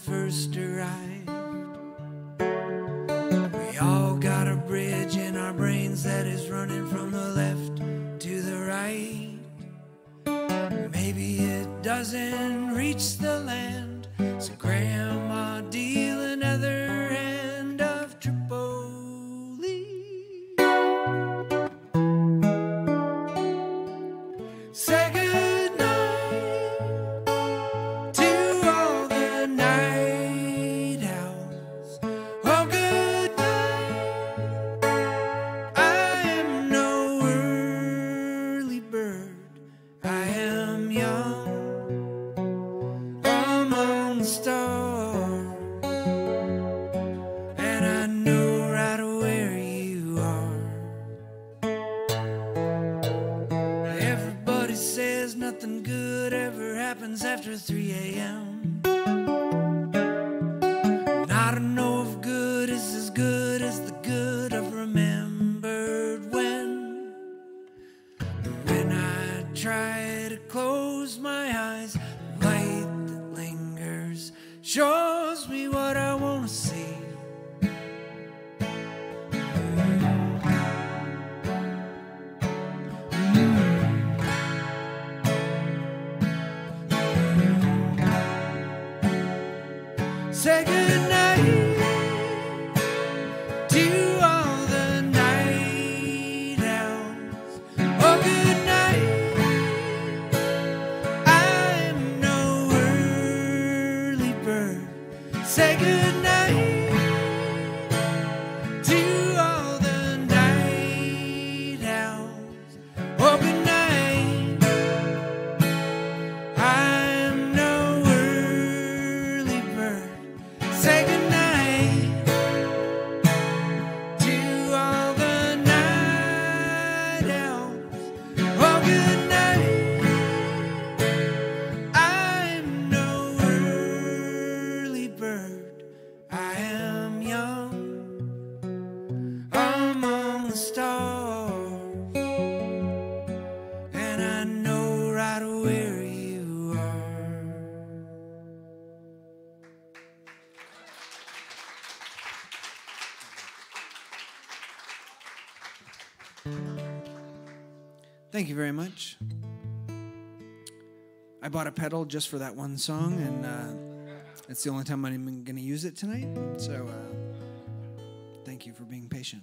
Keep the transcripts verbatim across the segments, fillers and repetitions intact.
first arrived. We all got a bridge in our brains that is running from the left to the right. Maybe it doesn't reach the land, so Grandma deal another end of Tripoli. Say goodnight to all the night owls. Oh, good night. I am no early bird. I am young among the stars, and I know right where you are. Everybody says nothing good ever happens after three a.m. And I don't know if good is as good as the good I've remembered when. When I try to close my eyes, the light that lingers shows me what I want to see. Say goodnight to all the night owls. Oh, good night. I'm no early bird. Say goodnight to all the night owls. Oh, good night. I'm no early bird. Say goodnight to all the night owls. Oh, good night. I'm no early bird. I am young among the stars, and I know right where you are. Thank you very much. I bought a pedal just for that one song, and uh, it's the only time I'm going to use it tonight. So uh, thank you for being patient.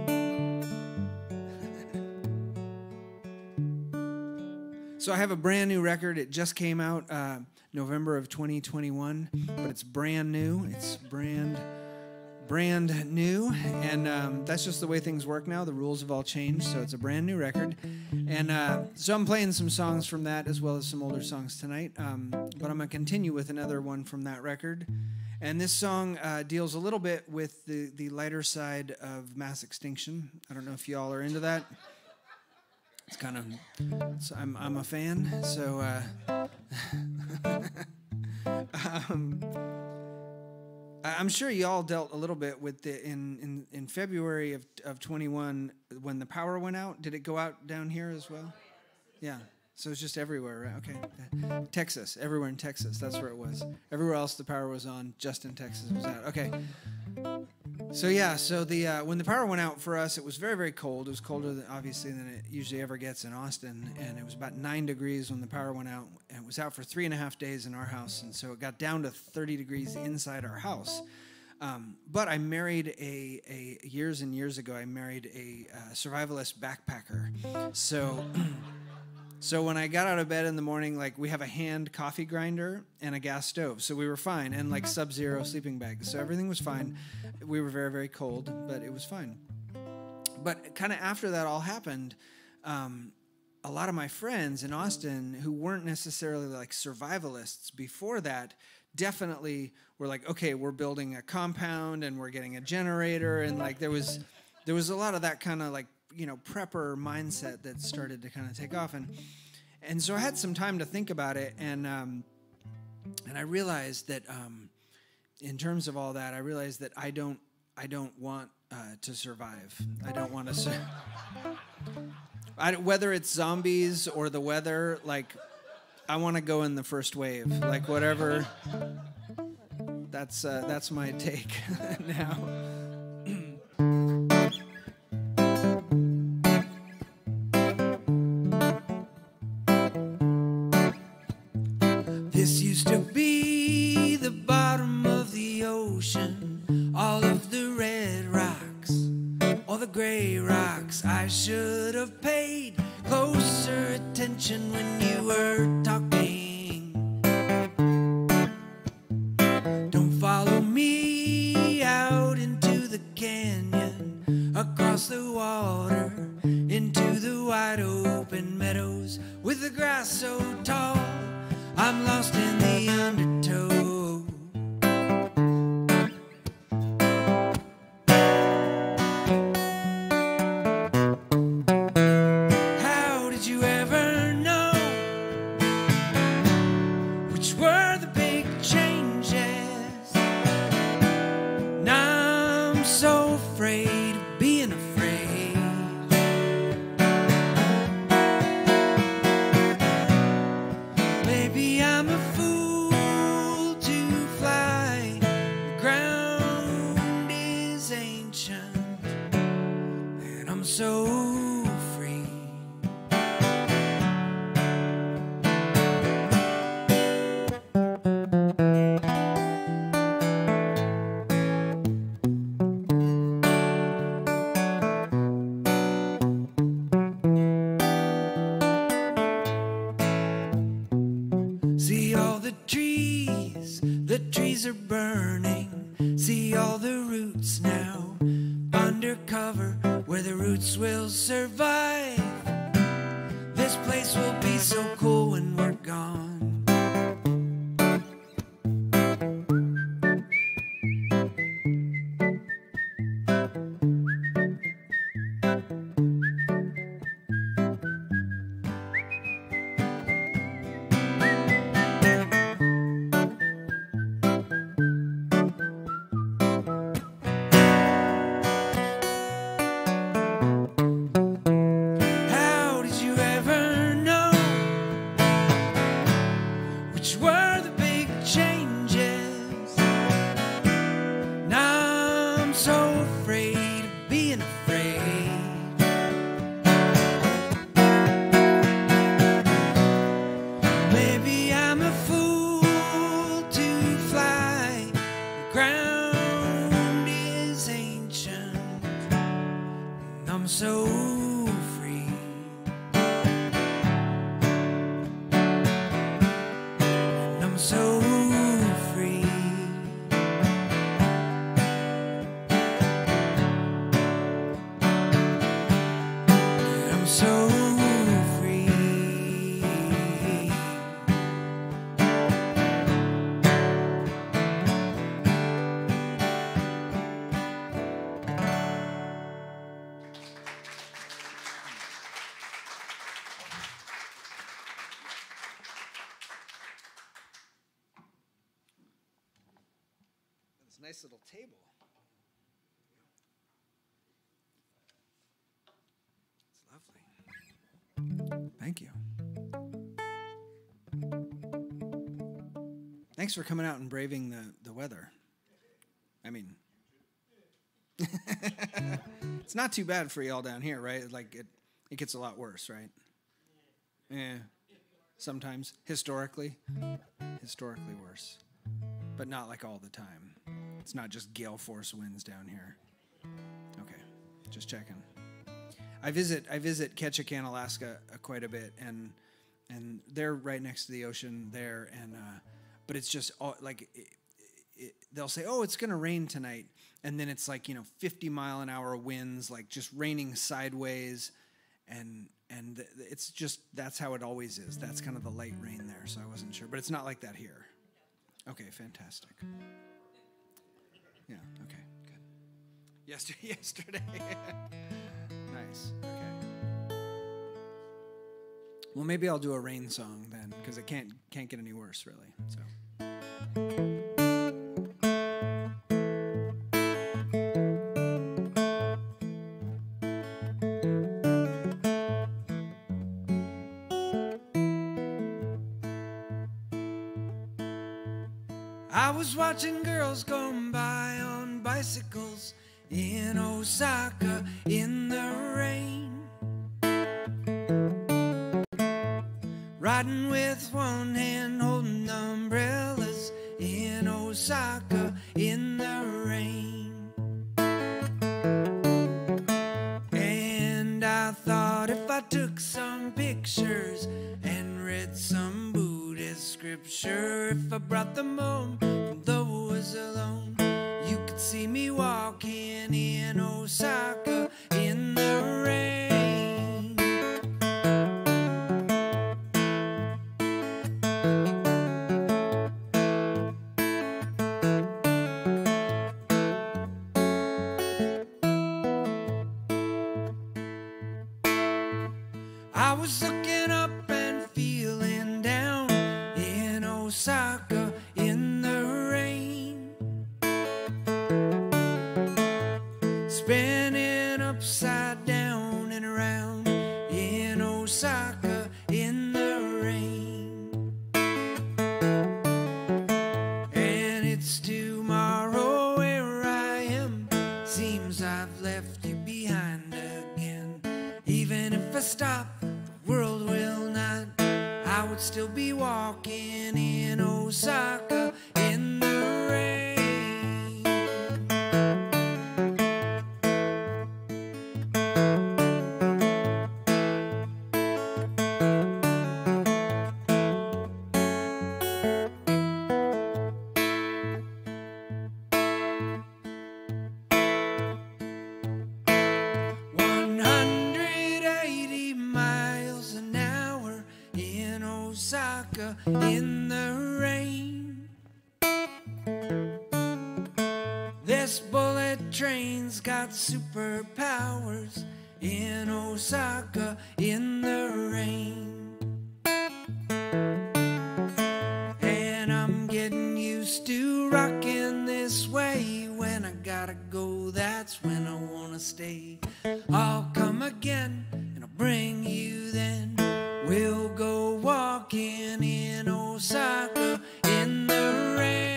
So I have a brand new record. It just came out uh, November of twenty twenty-one, but it's brand new. It's brand brand new, and um, that's just the way things work now. The rules have all changed, so it's a brand new record. And uh, so I'm playing some songs from that as well as some older songs tonight, um, but I'm going to continue with another one from that record. And this song uh, deals a little bit with the, the lighter side of mass extinction. I don't know if y'all are into that. It's kind of, so I'm, I'm a fan, so uh, um, I'm sure y'all dealt a little bit with the in in, in February of of twenty-one when the power went out. Did it go out down here as well? Yeah. So it's just everywhere, right? Okay. Texas, everywhere in Texas. That's where it was. Everywhere else the power was on, just in Texas it was out. Okay. So yeah, so the uh, when the power went out for us, it was very, very cold. It was colder, than, obviously, than it usually ever gets in Austin, and it was about nine degrees when the power went out, and it was out for three and a half days in our house, and so it got down to thirty degrees inside our house. Um, but I married a, a years and years ago. I married a uh, survivalist backpacker, so. So when I got out of bed in the morning, like, we have a hand coffee grinder and a gas stove, so we were fine, and like sub-zero sleeping bags, so everything was fine. We were very, very cold, but it was fine. But kind of after that all happened, um, a lot of my friends in Austin who weren't necessarily like survivalists before that definitely were like, okay, we're building a compound and we're getting a generator, and like there was there was a lot of that kind of like, you know, prepper mindset that started to kind of take off, and and so I had some time to think about it, and um, and I realized that um, in terms of all that, I realized that I don't I don't want uh, to survive. I don't want to. Sur- I, whether it's zombies or the weather, like, I want to go in the first wave, like whatever. that's uh, that's my take now. This used to be the bottom of the ocean, all of the red rocks, all the gray rocks. I should have paid closer attention when you were talking. Don't follow me out into the canyon, across the water, into the wide open meadows with the grass so tall. I'm lost in the undertow. How did you ever know which were the big changes? Now I'm so afraid of being afraid. Maybe I'm a fool to fly. The ground is ancient, and I'm so free. See all the trees, the trees are burning. See all the roots now undercover, where the roots will survive. This place will be so cool when we're gone. How did you ever know which were the big changes? Now I'm so afraid of being afraid. Maybe I'm a fool to fly. The ground is ancient, and I'm so free. And I'm so free. And I'm so free. This nice little table. It's lovely. Thank you. Thanks for coming out and braving the, the weather. I mean, it's not too bad for y'all down here, right? Like it, it gets a lot worse, right? Yeah. Sometimes, historically, historically worse, but not like all the time. It's not just gale force winds down here. Okay, just checking. I visit I visit Ketchikan, Alaska, uh, quite a bit, and and they're right next to the ocean there, and uh, but it's just all, like it, it, they'll say, oh, it's gonna rain tonight, and then it's like, you know, fifty mile an hour winds, like just raining sideways, and and th- it's just, that's how it always is. That's kind of the light rain there, so I wasn't sure, but it's not like that here. Okay, fantastic. Yeah, okay, good. Yesterday, yesterday. Nice, okay. Well, maybe I'll do a rain song then, because it can't can't get any worse, really. So. I was watching girls going by on bicycles in Osaka in the rain, riding with one hand holding umbrellas in Osaka in the rain. And I thought if I took some pictures and read some Buddhist scripture, if I brought them home from those alone, you could see me walking in Osaka in the rain. I was looking up and feeling down in Osaka in the rain, spinning upside down and around in Osaka in the rain. And it's tomorrow where I am, seems I've left you behind again. Even if I stop, the world will not. I would still be walking in Osaka in the rain. one hundred eighty miles an hour in Osaka in the rain. This bullet train's got superpowers in Osaka in the rain. And I'm getting used to rocking this way. When I gotta go, that's when I wanna stay. I'll come again and I'll bring you then. We'll go walking in Osaka in the rain.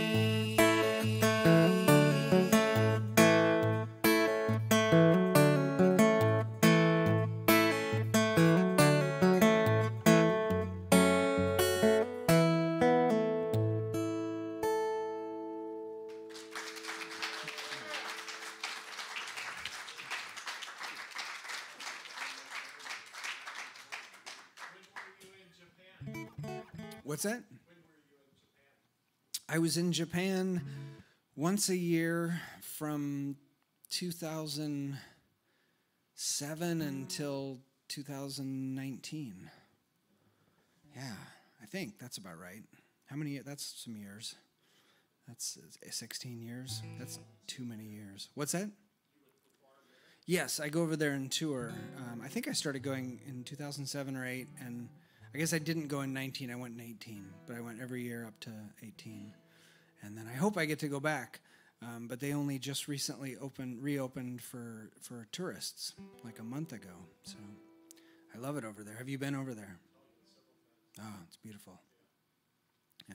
What's that? I was in Japan once a year from two thousand seven until two thousand nineteen. Yeah, I think that's about right. How many? That's some years. That's sixteen years. That's too many years. What's that? Yes, I go over there and tour. Um, I think I started going in two thousand seven or eight, and I guess I didn't go in nineteen, I went in eighteen, but I went every year up to eighteen. And then I hope I get to go back, um, but they only just recently opened, reopened for, for tourists, like a month ago. So I love it over there. Have you been over there? Oh, it's beautiful. Yeah.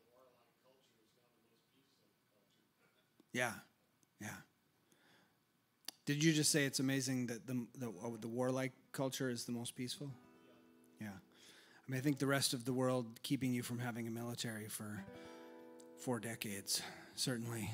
Yeah, yeah. Did you just say it's amazing that the, the, oh, the warlike culture is the most peaceful? Yeah. I mean, I think the rest of the world keeping you from having a military for four decades, certainly.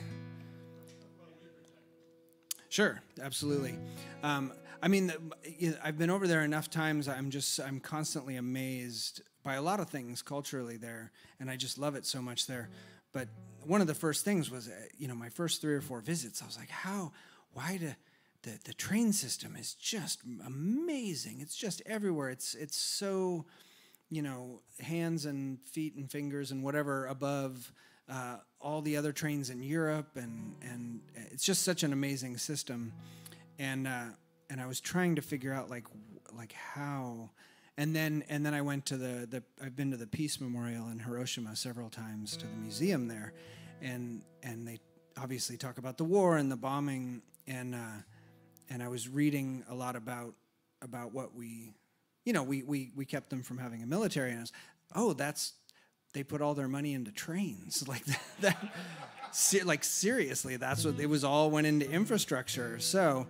Sure, absolutely. Um, I mean, I've been over there enough times. I'm just, I'm constantly amazed by a lot of things culturally there, and I just love it so much there. But one of the first things was, you know, my first three or four visits, I was like, how, why do, the, the train system is just amazing. It's just everywhere. It's, it's so, you know, hands and feet and fingers and whatever above uh, all the other trains in Europe, and and it's just such an amazing system. And uh, and I was trying to figure out like like how, and then and then I went to the the I've been to the Peace Memorial in Hiroshima several times, to the museum there, and and they obviously talk about the war and the bombing, and uh, and I was reading a lot about about what we. You know, we, we, we kept them from having a military, and I was, oh, that's they put all their money into trains. Like that, that se- like seriously, that's what it was. All went into infrastructure. So.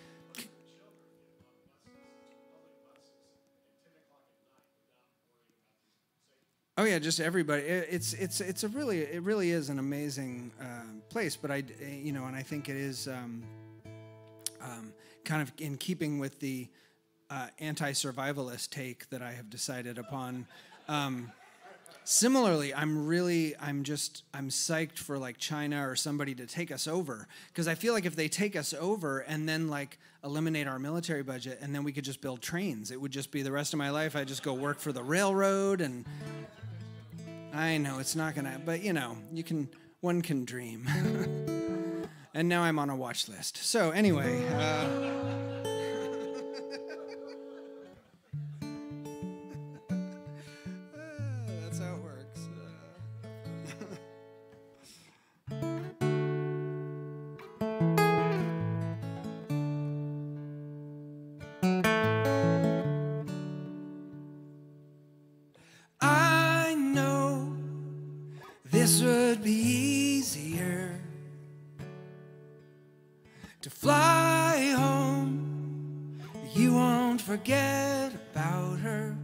Oh yeah, just everybody. It's it's it's a really it really is an amazing uh, place. But I you know, and I think it is um, um, kind of in keeping with the uh, anti-survivalist take that I have decided upon. Um, similarly, I'm really I'm just I'm psyched for like China or somebody to take us over, because I feel like if they take us over and then like eliminate our military budget and then we could just build trains, it would just be the rest of my life. I just go work for the railroad and. I know it's not gonna, but you know, you can. One can dream. And now I'm on a watch list. So anyway, uh, that's how it works. I know this would be easier to fly home. You won't forget about her.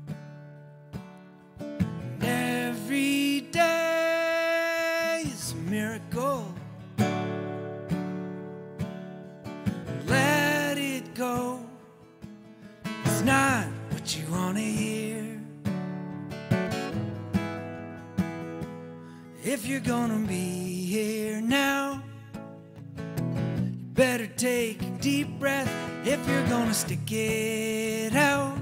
And every day is a miracle. Let it go. It's not what you want to hear. If you're gonna be here now, you better take a deep breath. If you're gonna stick it out,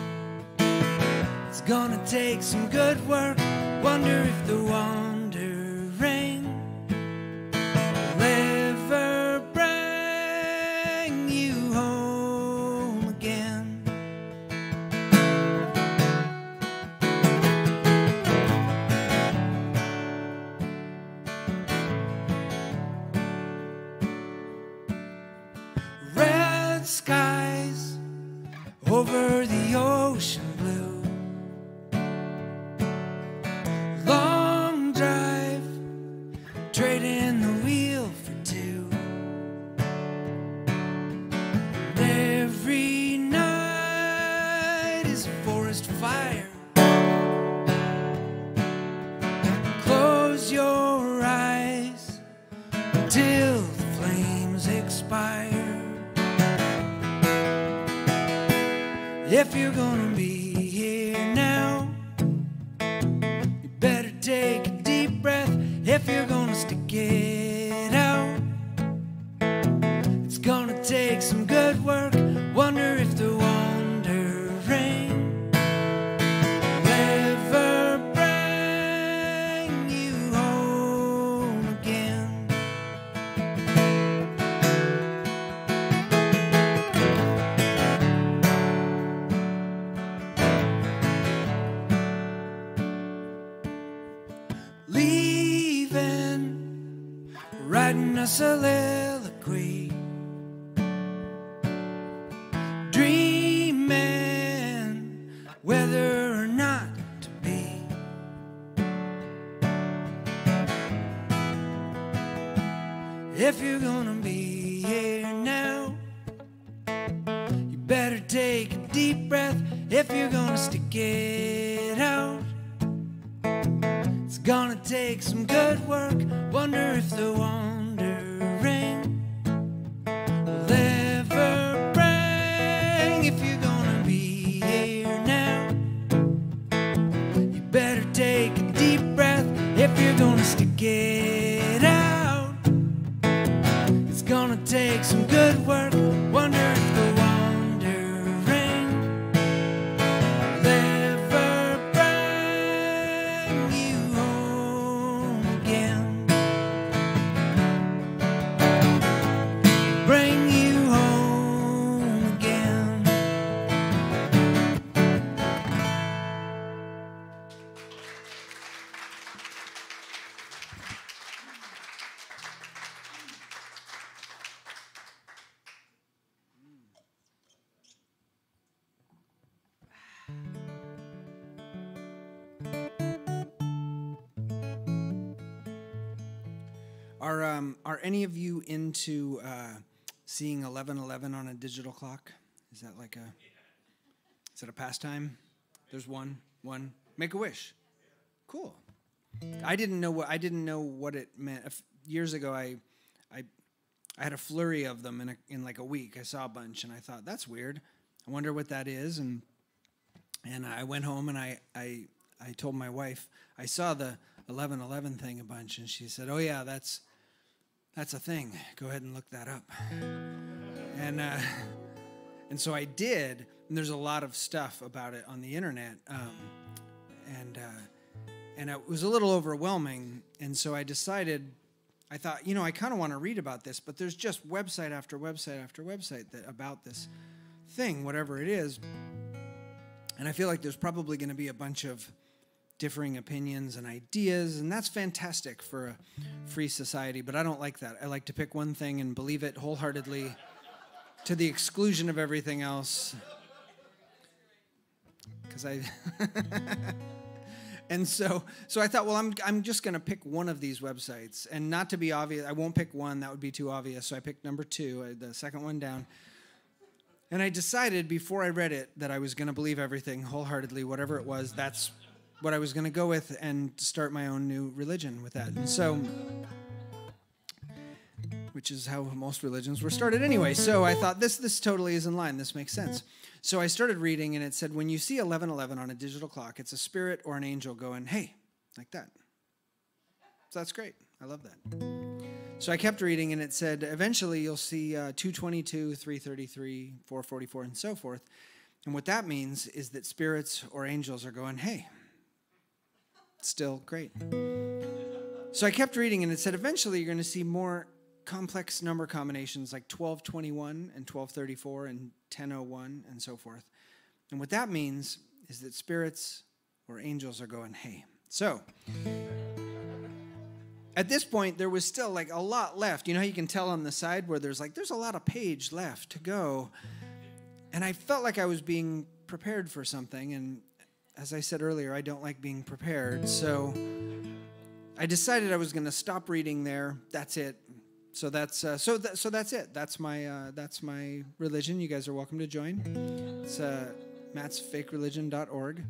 it's gonna take some good work. Wonder if the wandering will ever bring you home again. Red skies over the ocean blue. Long drive, trading the wheel for two. And every night is a forest fire. Close your eyes until the flames expire. If you're gonna be here now, you better take a deep breath. If you're gonna stick it out, it's gonna take some good work. Wonder if the wandering will ever bring you home again. Leaving, writing a soliloquy, dreaming whether or not to be. If you're gonna be here now, you better take a deep breath. If you're gonna stick it out, it's gonna take some good work. Wonder if the wandering will ever bring. If you're gonna be here now, you better take a deep breath. If you're gonna stick it out, it's gonna take some good work. Wonder if the wandering will ever bring you home again. Bring you home again. Are um, are any of you into uh, seeing eleven eleven on a digital clock? Is that like a is that a pastime? There's one one. Make a wish. Cool. I didn't know what I didn't know what it meant. Years ago, I I I had a flurry of them in a, in like a week. I saw a bunch and I thought that's weird. I wonder what that is. And and I went home and I I I told my wife I saw the eleven eleven thing a bunch, and she said, "Oh yeah, that's that's a thing. Go ahead and look that up." And uh, and so I did. And there's a lot of stuff about it on the internet, um, and uh, and it was a little overwhelming. And so I decided, I thought, you know, I kind of want to read about this, but there's just website after website after website that about this thing, whatever it is. And I feel like there's probably going to be a bunch of differing opinions and ideas, and that's fantastic for a free society, but I don't like that. I like to pick one thing and believe it wholeheartedly to the exclusion of everything else. Because I... And so so I thought, well, I'm I'm just going to pick one of these websites, and not to be obvious, I won't pick one, that would be too obvious, so I picked number two, the second one down. And I decided before I read it that I was going to believe everything wholeheartedly, whatever it was, that's what I was going to go with, and start my own new religion with that. And so, which is how most religions were started anyway. So I thought, this this totally is in line. This makes sense. So I started reading, and it said, when you see eleven eleven on a digital clock, it's a spirit or an angel going, hey, like that. So that's great. I love that. So I kept reading, and it said, eventually you'll see uh, two twenty-two, three thirty-three, four forty-four, and so forth. And what that means is that spirits or angels are going, hey, still great. So I kept reading, and it said, eventually you're going to see more complex number combinations like twelve twenty-one and twelve thirty-four and ten oh one and so forth. And what that means is that spirits or angels are going, hey. So at this point, there was still like a lot left. You know how you can tell on the side where there's like, there's a lot of page left to go. And I felt like I was being prepared for something. And as I said earlier, I don't like being prepared. So I decided I was going to stop reading there. That's it. So that's uh, so th- so that's it. That's my uh, that's my religion. You guys are welcome to join. It's uh, matts fake religion dot org.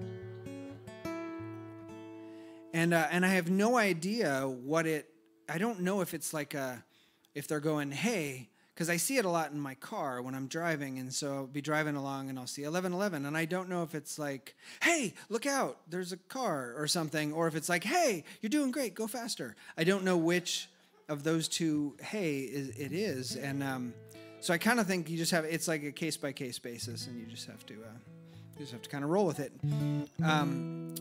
And uh, and I have no idea what it. I don't know if it's like a, if they're going, hey, because I see it a lot in my car when I'm driving, and so I'll be driving along and I'll see eleven eleven, and I don't know if it's like, hey, look out, there's a car or something, or if it's like, hey, you're doing great, go faster. I don't know which of those two, hey, it is. And um, so I kind of think you just have, it's like a case-by-case basis, and you just have to, uh, you just have to kind of roll with it. Um,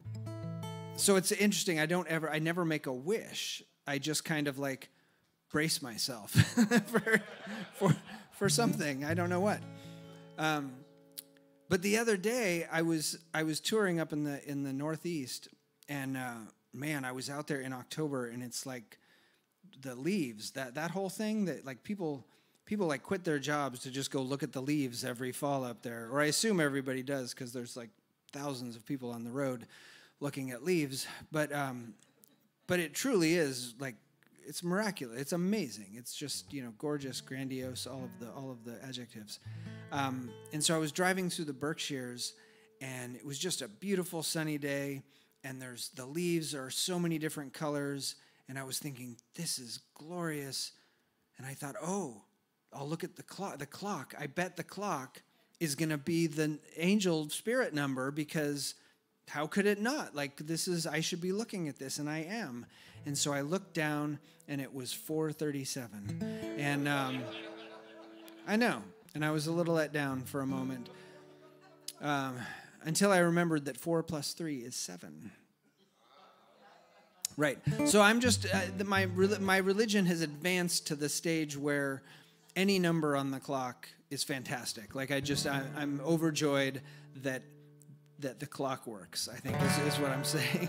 so it's interesting. I don't ever, I never make a wish. I just kind of like brace myself for, for, for something. I don't know what. Um, but the other day I was, I was touring up in the, in the Northeast, and uh, man, I was out there in October, and it's like, the leaves, that that whole thing, that like people people like quit their jobs to just go look at the leaves every fall up there, or I assume everybody does, because there's like thousands of people on the road looking at leaves. But um but it truly is like, it's miraculous, it's amazing, it's just, you know, gorgeous, grandiose, all of the all of the adjectives. Um and so I was driving through the Berkshires, and it was just a beautiful sunny day, and there's the leaves are so many different colors. And I was thinking, this is glorious. And I thought, oh, I'll look at the clock. The clock, I bet the clock is going to be the angel spirit number, because how could it not? Like, this is, I should be looking at this, and I am. And so I looked down, and it was four thirty-seven. And um, I know. And I was a little let down for a moment, um, until I remembered that four plus three is seven. Right. So I'm just, uh, the, my my religion has advanced to the stage where any number on the clock is fantastic. Like I just, I, I'm overjoyed that that the clock works, I think is, is what I'm saying.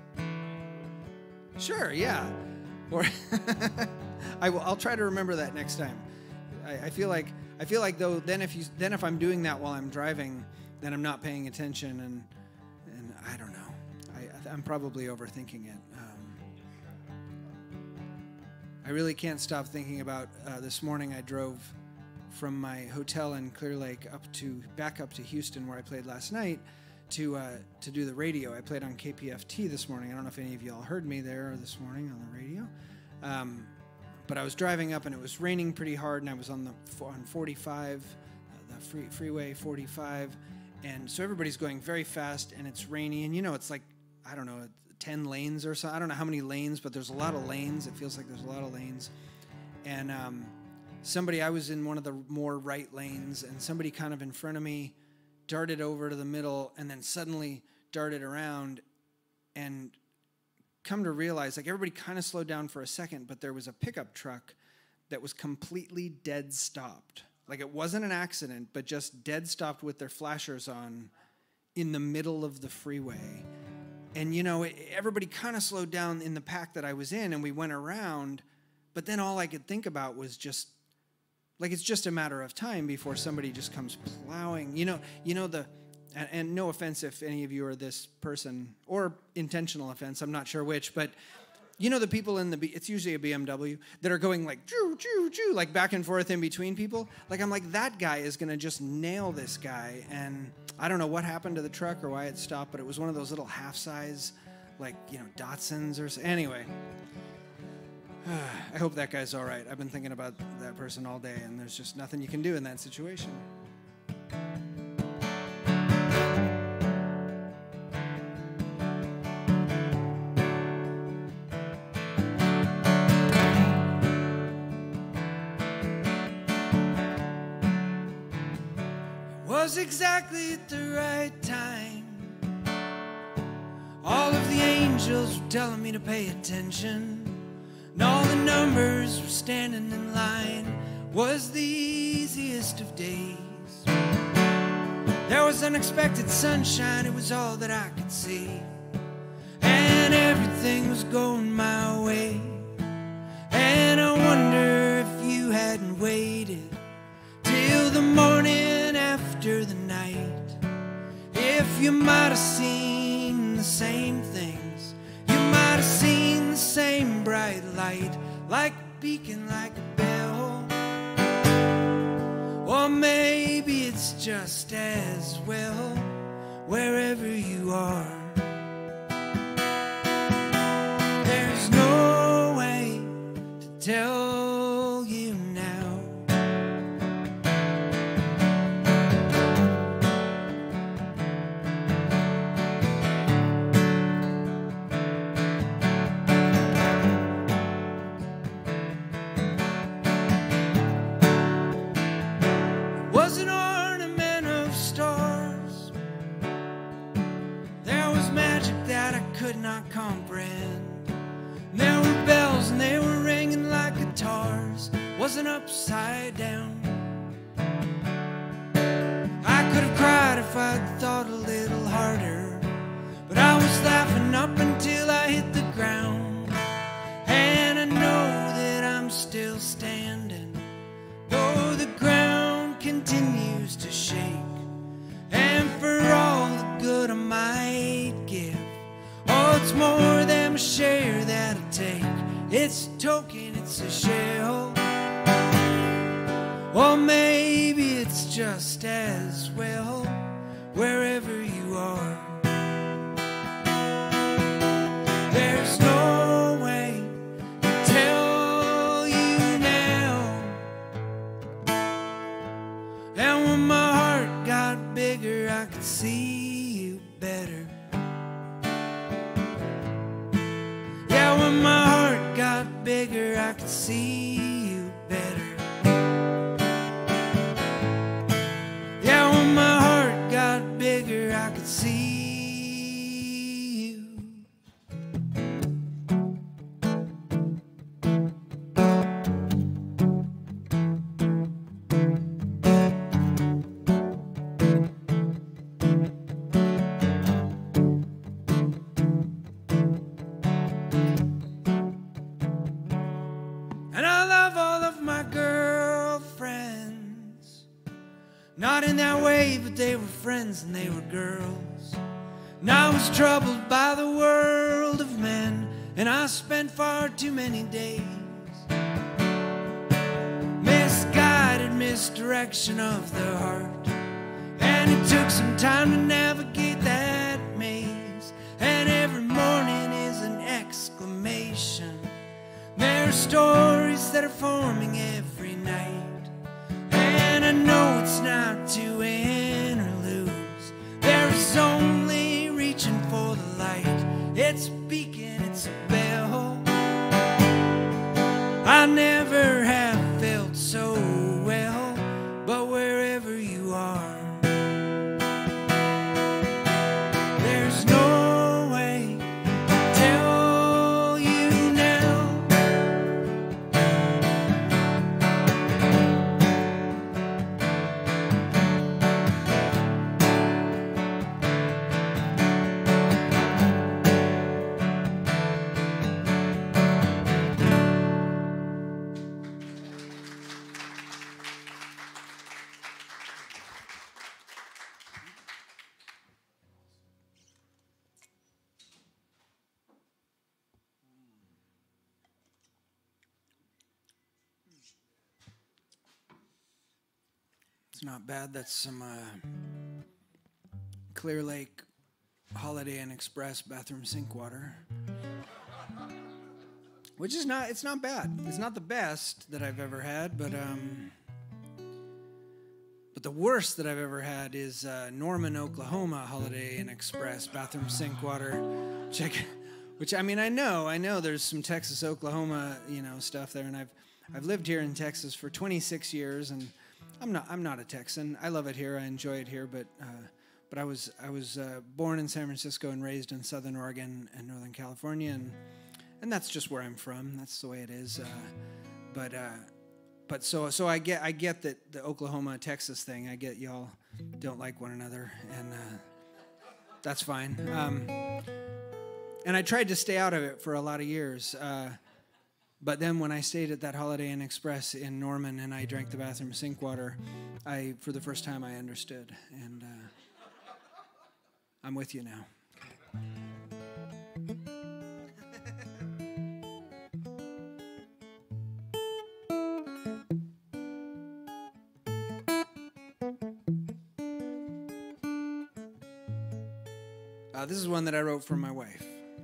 Sure, yeah. Or I will, I'll try to remember that next time. I, I feel like, I feel like though, then if you, then if I'm doing that while I'm driving, then I'm not paying attention, and and I don't know. I, I'm probably overthinking it. Um, I really can't stop thinking about uh, this morning I drove from my hotel in Clear Lake up to back up to Houston where I played last night to uh, to do the radio. I played on K P F T this morning. I don't know if any of y'all heard me there this morning on the radio. Um, but I was driving up and it was raining pretty hard, and I was on the on forty-five, uh, the free, freeway forty-five, and so everybody's going very fast and it's rainy, and you know it's like, I don't know, ten lanes or so. I don't know how many lanes, but there's a lot of lanes. It feels like there's a lot of lanes. And um, somebody, I was in one of the more right lanes, and somebody kind of in front of me darted over to the middle and then suddenly darted around, and come to realize, like, everybody kind of slowed down for a second, but there was a pickup truck that was completely dead stopped. Like, it wasn't an accident, but just dead stopped with their flashers on in the middle of the freeway. And, you know, it, everybody kind of slowed down in the pack that I was in, and we went around, but then all I could think about was just, like, it's just a matter of time before somebody just comes plowing. You know, you know the, and, and no offense if any of you are this person, or intentional offense, I'm not sure which, but you know the people in the, B, it's usually a B M W, that are going like, choo, choo, choo, like back and forth in between people. Like, I'm like, that guy is going to just nail this guy. And I don't know what happened to the truck or why it stopped, but it was one of those little half-size, like, you know, Datsuns or so. Anyway, I hope that guy's all right. I've been thinking about that person all day, and there's just nothing you can do in that situation. Was exactly at the right time. All of the angels were telling me to pay attention, and all the numbers were standing in line. Was the easiest of days. There was unexpected sunshine, it was all that I could see, and everything was going my way. And I wonder if you hadn't waited till the morning after the night, if you might have seen the same things, you might have seen the same bright light, like a beacon, like a bell. Or maybe it's just as well, wherever you are. There's no way to tell you now. Was an ornament of stars. There was magic that I could not comprehend. There were bells and they were ringing like guitars. Wasn't upside down. I could have cried if I'd thought a little harder, but I was laughing up until I hit the ground. And I know that I'm still standing, though the ground continues to shake. And for all the good I might give, oh, it's more than a share that I take. It's a token, it's a shell. Or maybe it's just as well, wherever you are. There's no way to tell you now. And when my heart got bigger, I could see you better. Yeah, when my heart got bigger, I could see you better. Yeah, when my heart got bigger, I could see you. And I love all of my girlfriends, not in that way, but they were friends and they were girls. And I was troubled by the world of men, and I spent far too many days misdirection of the heart. And it took some time to navigate that maze, and every morning is an exclamation. There are stories that are forming every night, and I know it's not to win or lose. There is only reaching for the light. It's a beacon, it's a bell. I never have felt so well, but wherever you are, there's no way to tell you now. It's not bad. That's some uh, Clear Lake Holiday Inn Express bathroom sink water. Which is not, it's not bad. It's not the best that I've ever had, but um, but the worst that I've ever had is uh, Norman, Oklahoma Holiday Inn Express bathroom sink water. Check, which I mean, I know, I know there's some Texas, Oklahoma, you know, stuff there, and I've I've lived here in Texas for twenty-six years, and I'm not I'm not a Texan. I love it here. I enjoy it here, but uh, but I was I was uh, born in San Francisco and raised in Southern Oregon and Northern California, and and that's just where I'm from. That's the way it is. Uh, but uh, but so so I get I get that the Oklahoma Texas thing. I get y'all don't like one another, and uh, that's fine. Um, and I tried to stay out of it for a lot of years. Uh, But then when I stayed at that Holiday Inn Express in Norman and I drank the bathroom sink water, I, for the first time, I understood. And uh, I'm with you now. Uh, this is one that I wrote for my wife.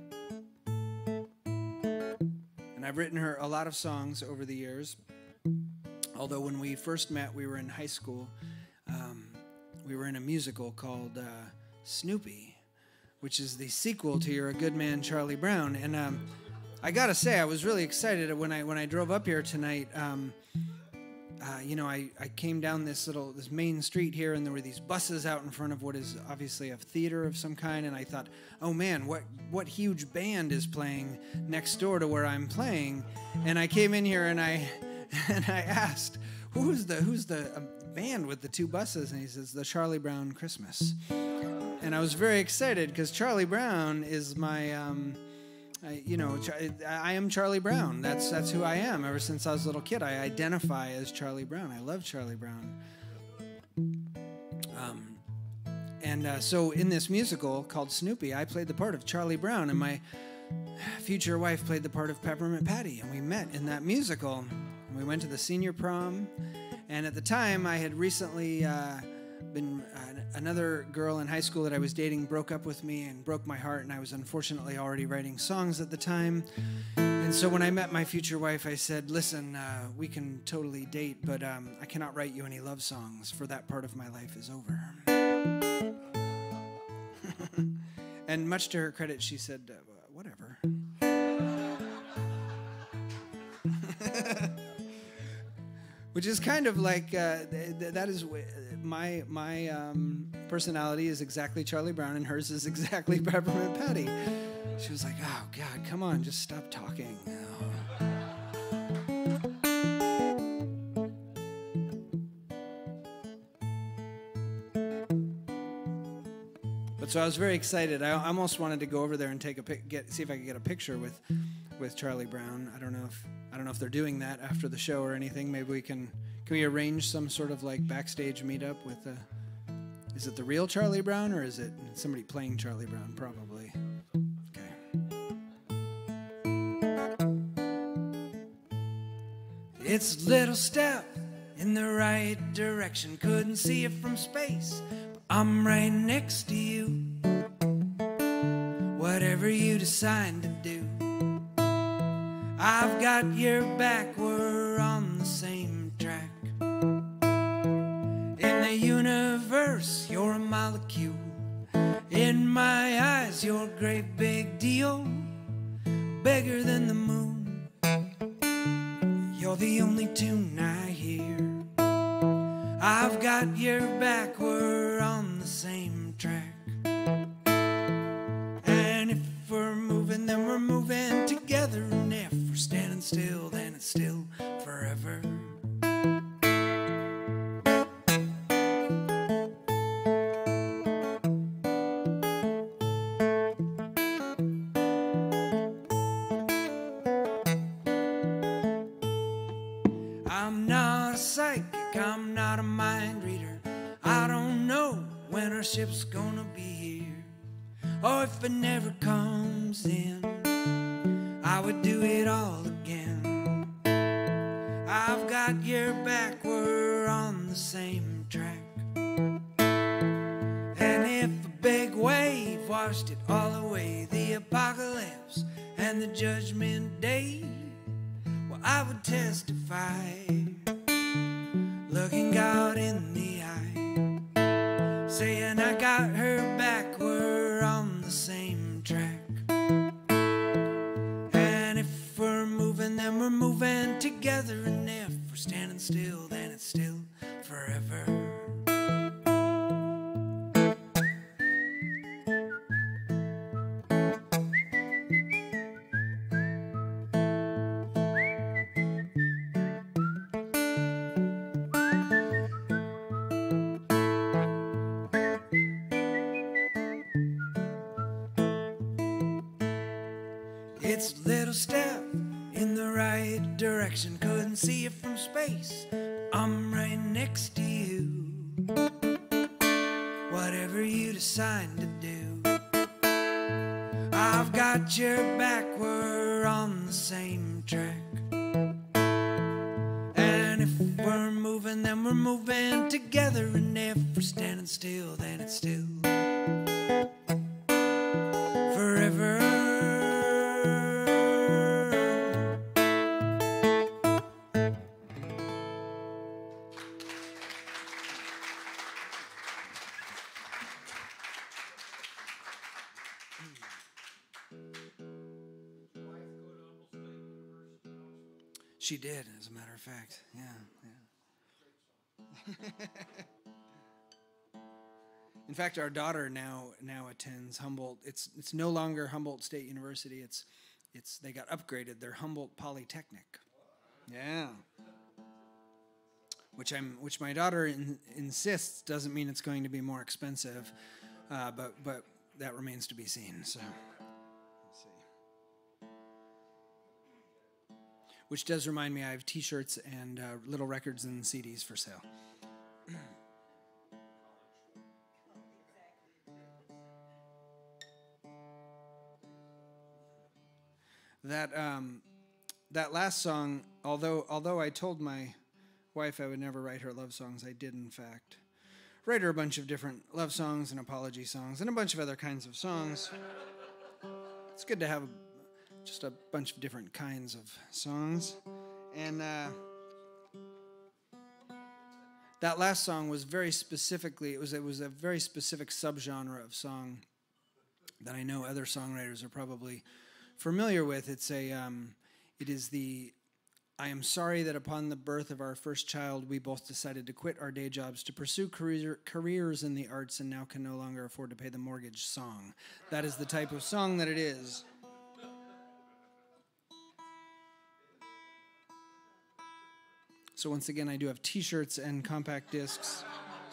I've written her a lot of songs over the years, although when we first met, we were in high school. Um, we were in a musical called uh, Snoopy, which is the sequel to You're a Good Man, Charlie Brown. And um, I gotta say, I was really excited when I when I drove up here tonight. Um, uh, you know, I, I came down this little this main street here, and there were these buses out in front of what is obviously a theater of some kind. And I thought, oh man, what what huge band is playing next door to where I'm playing? And I came in here and I and I asked, who's the who's the um, band with the two buses? And he says, the Charlie Brown Christmas. And I was very excited because Charlie Brown is my. Um, I, you know, I am Charlie Brown. That's that's who I am. Ever since I was a little kid, I identify as Charlie Brown. I love Charlie Brown. Um, and uh, so in this musical called Snoopy, I played the part of Charlie Brown, and my future wife played the part of Peppermint Patty. And we met in that musical. And we went to the senior prom. And at the time, I had recently uh, been... Uh, another girl in high school that I was dating broke up with me and broke my heart, and I was unfortunately already writing songs at the time. And so when I met my future wife, I said, listen, uh, we can totally date, but um, I cannot write you any love songs, for that part of my life is over. And much to her credit, she said, uh, whatever. Which is kind of like, uh, th- th- that is my my um, personality is exactly Charlie Brown, and hers is exactly Peppermint Patty. She was like, oh, God, come on, just stop talking. Oh. But so I was very excited. I almost wanted to go over there and take a pic, get see if I could get a picture with with Charlie Brown. I don't know if I don't know if they're doing that after the show or anything. Maybe we can can we arrange some sort of like backstage meetup with the. Is it the real Charlie Brown or is it somebody playing Charlie Brown? Probably. Okay. It's a little step in the right direction. Couldn't see it from space, but I'm right next to you. Whatever you decide to do, I've got your back, we're on the same track. In the universe, you're a molecule. In my eyes, you're a great big deal, bigger than the moon. You're the only tune I hear. I've got your back, we're on the same track. And if we're moving, then we're moving together. And if we're standing still, then it's still forever. I'm not a psychic, I'm not a mind reader. I don't know when our ship's gonna be here, or if it never comes in. I would do it all again. I've got your back, we're on the same track. And if a big wave washed it all away, the apocalypse and the judgment day, well, I would testify, looking God in the eye, saying I got her back, we're on the same track. And if we're moving, then we're moving together. And if we're standing still, then it's still forever. It's a little step in the right direction. Couldn't see it from space, I'm right next to you. Whatever you decide to do, I've got your back, we're on the same track. And if we're moving, then we're moving together. And if we're standing still, then it's still forever. She did, as a matter of fact. Yeah, yeah. In fact, our daughter now now attends Humboldt. It's it's no longer Humboldt State University. It's it's they got upgraded. They're Humboldt Polytechnic. Yeah. Which I'm which my daughter in, insists doesn't mean it's going to be more expensive, uh, but but that remains to be seen. So. Which does remind me, I have T-shirts and uh, little records and C Ds for sale. that um, that last song, although although I told my wife I would never write her love songs, I did in fact write her a bunch of different love songs and apology songs and a bunch of other kinds of songs. It's good to have a just a bunch of different kinds of songs. And uh, that last song was very specifically, it was it was a very specific subgenre of song that I know other songwriters are probably familiar with. It's a, um, it is the, I am sorry that upon the birth of our first child, we both decided to quit our day jobs to pursue career, careers in the arts and now can no longer afford to pay the mortgage song. That is the type of song that it is. So once again, I do have T-shirts and compact discs.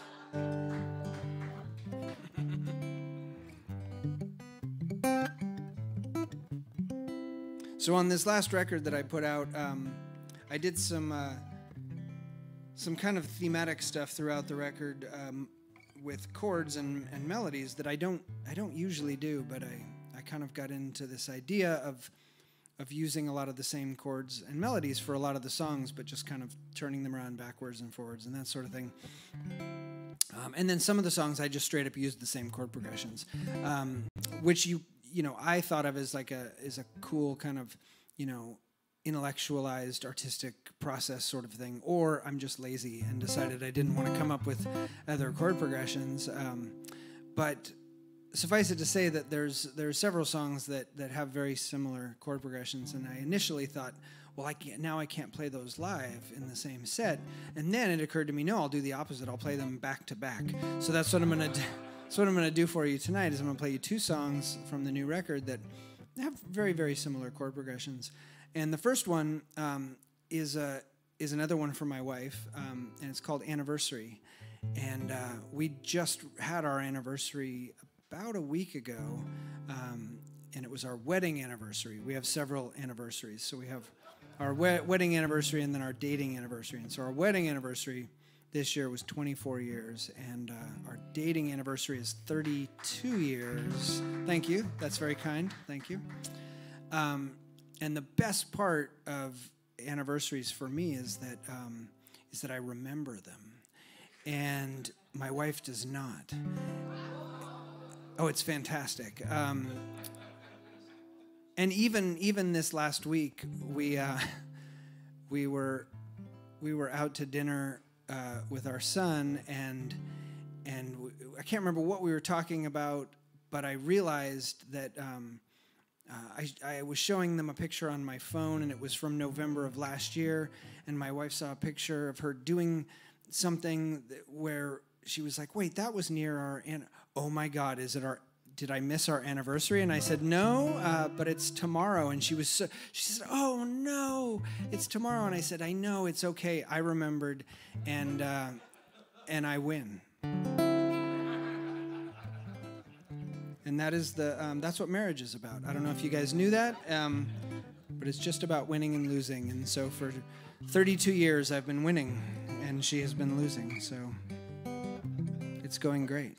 So on this last record that I put out, um, I did some uh, some kind of thematic stuff throughout the record um, with chords and, and melodies that I don't I don't usually do, but I, I kind of got into this idea of of using a lot of the same chords and melodies for a lot of the songs, but just kind of turning them around backwards and forwards and that sort of thing. Um, and then some of the songs I just straight up used the same chord progressions, um, which you you know I thought of as like a is a cool kind of you know intellectualized artistic process sort of thing. Or I'm just lazy and decided I didn't want to come up with other chord progressions. Um, but suffice it to say that there's there's several songs that that have very similar chord progressions, and I initially thought, well, I can't, now I can't play those live in the same set. And then it occurred to me, no, I'll do the opposite. I'll play them back to back. So that's what I'm gonna do. That's what I'm gonna do for you tonight. Is I'm gonna play you two songs from the new record that have very very similar chord progressions. And the first one um, is a is another one for my wife, um, and it's called Anniversary. And uh, we just had our anniversary about a week ago, um, and it was our wedding anniversary. We have several anniversaries. So we have our we- wedding anniversary and then our dating anniversary. And so our wedding anniversary this year was twenty-four years, and uh, our dating anniversary is thirty-two years. Thank you. That's very kind. Thank you. Um, and the best part of anniversaries for me is that um, is that I remember them, and my wife does not. Oh, it's fantastic. Um, and even even this last week, we uh, we were we were out to dinner uh, with our son, and and we, I can't remember what we were talking about, but I realized that um, uh, I, I was showing them a picture on my phone, and it was from November of last year, and my wife saw a picture of her doing something that, where she was like, "Wait, that was near our an- oh my God, is it our? Did I miss our anniversary?" And I said, "No, uh, but it's tomorrow." And she was so, she said, "Oh no, it's tomorrow." And I said, "I know, it's okay. I remembered, and uh, and I win." And that is the um, that's what marriage is about. I don't know if you guys knew that, um, but it's just about winning and losing. And so for thirty-two years, I've been winning, and she has been losing. So it's going great.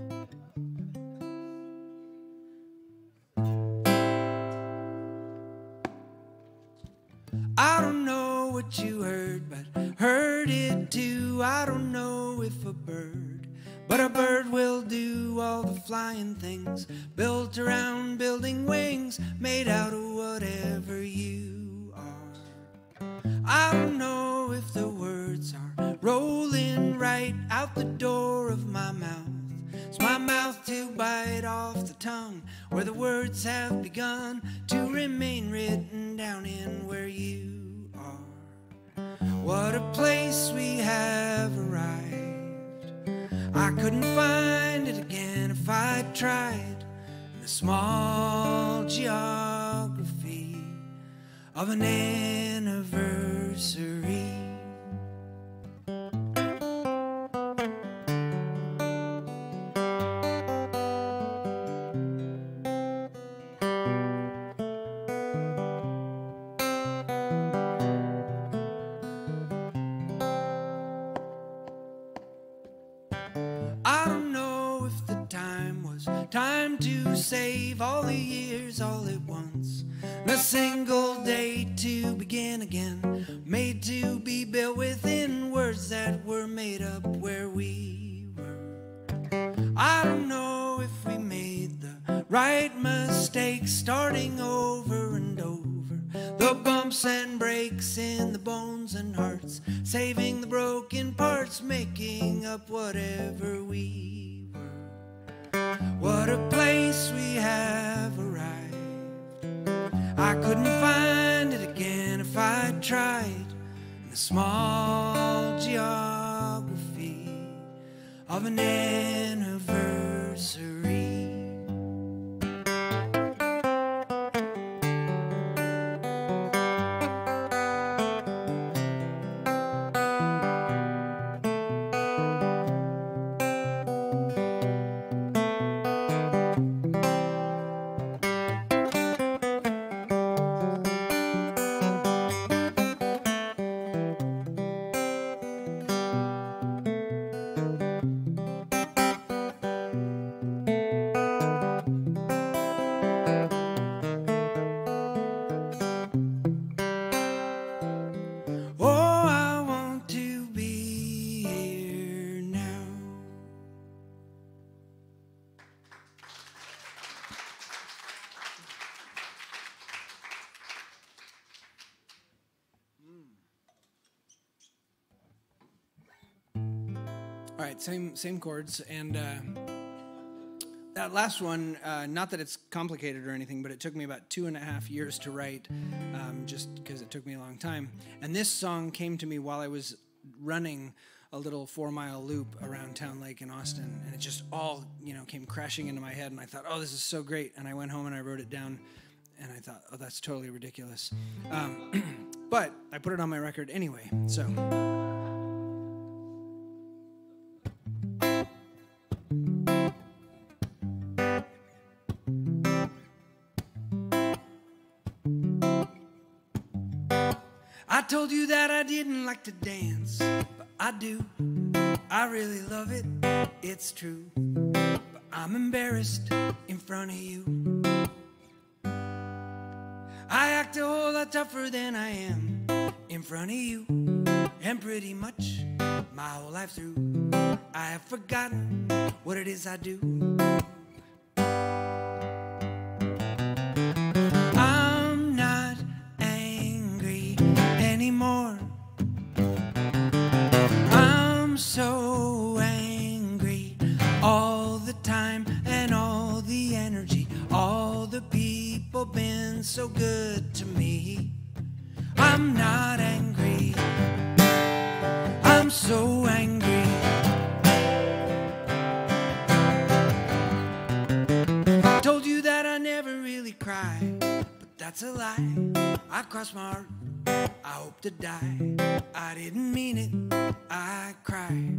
I don't know what you heard, but heard it too. I don't know if a bird, but a bird will do all the flying things built around building wings made out of whatever you are. I don't know if the words are rolling right out the door of my mouth. It's my mouth to bite off the tongue where the words have begun to remain written down in where you are. What a place we have arrived. I couldn't find it again if I tried in the small geography of an anniversary. I don't know if the time was time to save all the years all at once, and a single day to begin again, made to be built within words that were made up where we were. I don't know if we made the right mistakes, starting over and over, the bumps and breaks in the bones and hearts, saving the broken parts, making up whatever we were. What a place we have arrived. I couldn't find it again if I tried in the small geography of an anniversary. All right, same same chords, and uh, that last one, uh, not that it's complicated or anything, but it took me about two and a half years to write, um, just because it took me a long time. And this song came to me while I was running a little four-mile loop around Town Lake in Austin, and it just all, you know, came crashing into my head, and I thought, oh, this is so great, and I went home and I wrote it down, and I thought, oh, that's totally ridiculous. Um, but I put it on my record anyway, so... I told you that I didn't like to dance, but I do. I really love it, it's true. But I'm embarrassed in front of you. I act a whole lot tougher than I am in front of you. And pretty much my whole life through, I have forgotten what it is I do. I'm not angry anymore. I'm so angry all the time, and all the energy, all the people been so good to me. I'm not angry, I'm so angry. Told you that I never really cry, but that's a lie. I crossed my heart, I hope to die. I didn't mean it, I cry.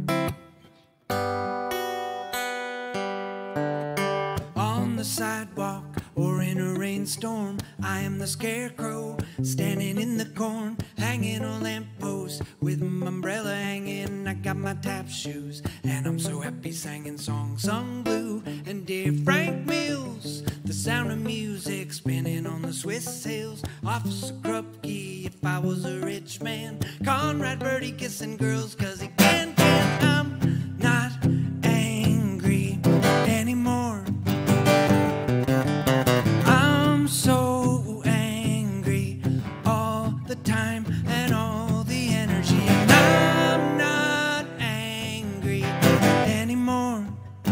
On the sidewalk or in a rainstorm, I am the scarecrow standing in the corn, hanging on lampposts with my umbrella hanging. I got my tap shoes and I'm so happy singing songs sung blue. And dear Frank Mills, the sound of music spinning on the Swiss hills. Officer Krupke, if I was a rich man. Conrad Birdie kissing girls cause he can, can. I'm not angry anymore. I'm so angry all the time, and all the energy. And I'm not angry anymore.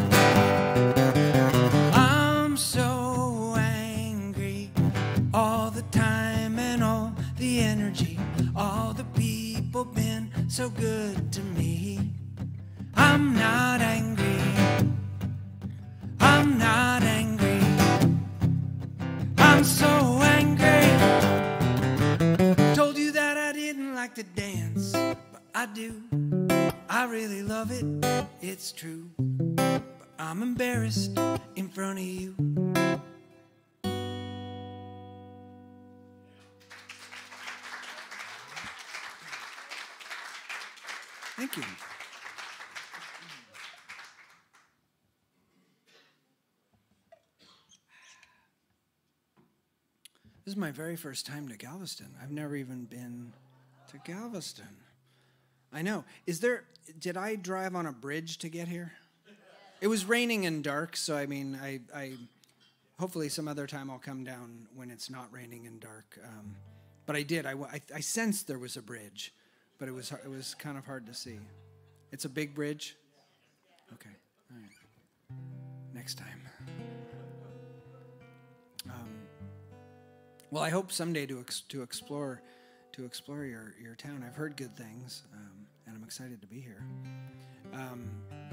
I'm so angry all the time, and all the energy, all the people been so good to me. I'm not angry, I'm not angry, I'm so angry. Told you that I didn't like to dance, but I do. I really love it, it's true. But I'm embarrassed in front of you. Thank you. This is my very first time to Galveston. I've never even been to Galveston. I know. Is there, did I drive on a bridge to get here? It was raining and dark, so I mean, I, I hopefully some other time I'll come down when it's not raining and dark. Um, but I did. I, I, I sensed there was a bridge, but it was it was kind of hard to see. It's a big bridge? Okay. All right. Next time. Um, well, I hope someday to ex- to explore to explore your, your town. I've heard good things, um, and I'm excited to be here. Um,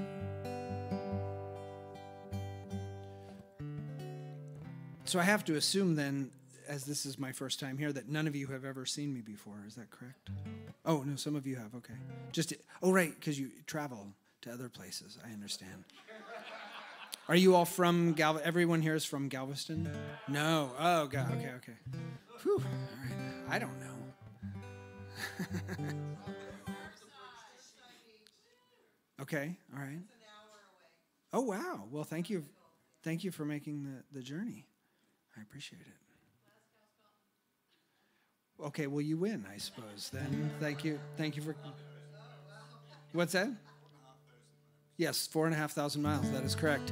so I have to assume then, as this is my first time here, that none of you have ever seen me before. Is that correct? Oh, no, some of you have. Okay. Just, oh, right, because you travel to other places. I understand. Are you all from Galveston? Everyone here is from Galveston? No. Oh, God. Okay, okay. Whew. All right. I don't know. Okay, all right. Oh, wow. Well, thank you. Thank you for making the, the journey. I appreciate it. Okay, well, you win, I suppose. Then thank you. Thank you for... What's that? Yes, four and a half thousand miles. That is correct.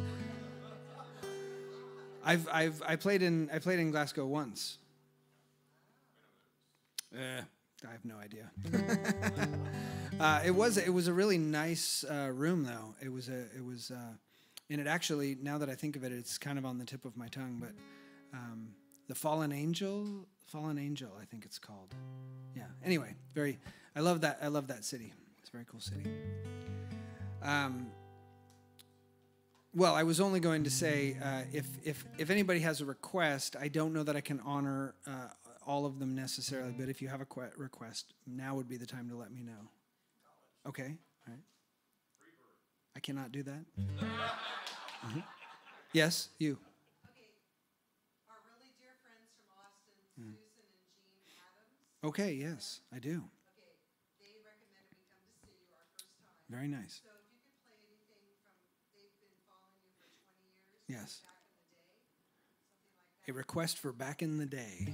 I've I've I played in I played in Glasgow once. Uh, I have no idea. uh, it was it was a really nice uh, room, though. It was a it was, uh, and it actually, now that I think of it, it's kind of on the tip of my tongue. But um, the Fallen Angel, Fallen Angel, I think it's called. Yeah. Anyway, very. I love that. I love that city. It's a very cool city. Um. Well, I was only going to say, uh, if if if anybody has a request, I don't know that I can honor uh, all of them necessarily, but if you have a que- request, now would be the time to let me know. Okay, all right. I cannot do that. Mm-hmm. Yes, you. Okay, our really dear friends from Austin, mm. Susan and Jean Adams. Okay, yes, I do. Okay, they recommended we come to see you our first time. Very nice. So if you could play anything from, they've been following you for twenty years. Yes. Back in the day, something like that. A request for back in the day.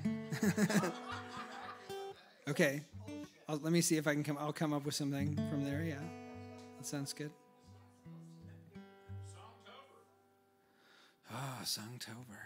Okay, I'll, let me see if I can come. I'll come up with something from there. Yeah, that sounds good. Ah, oh, Songtober.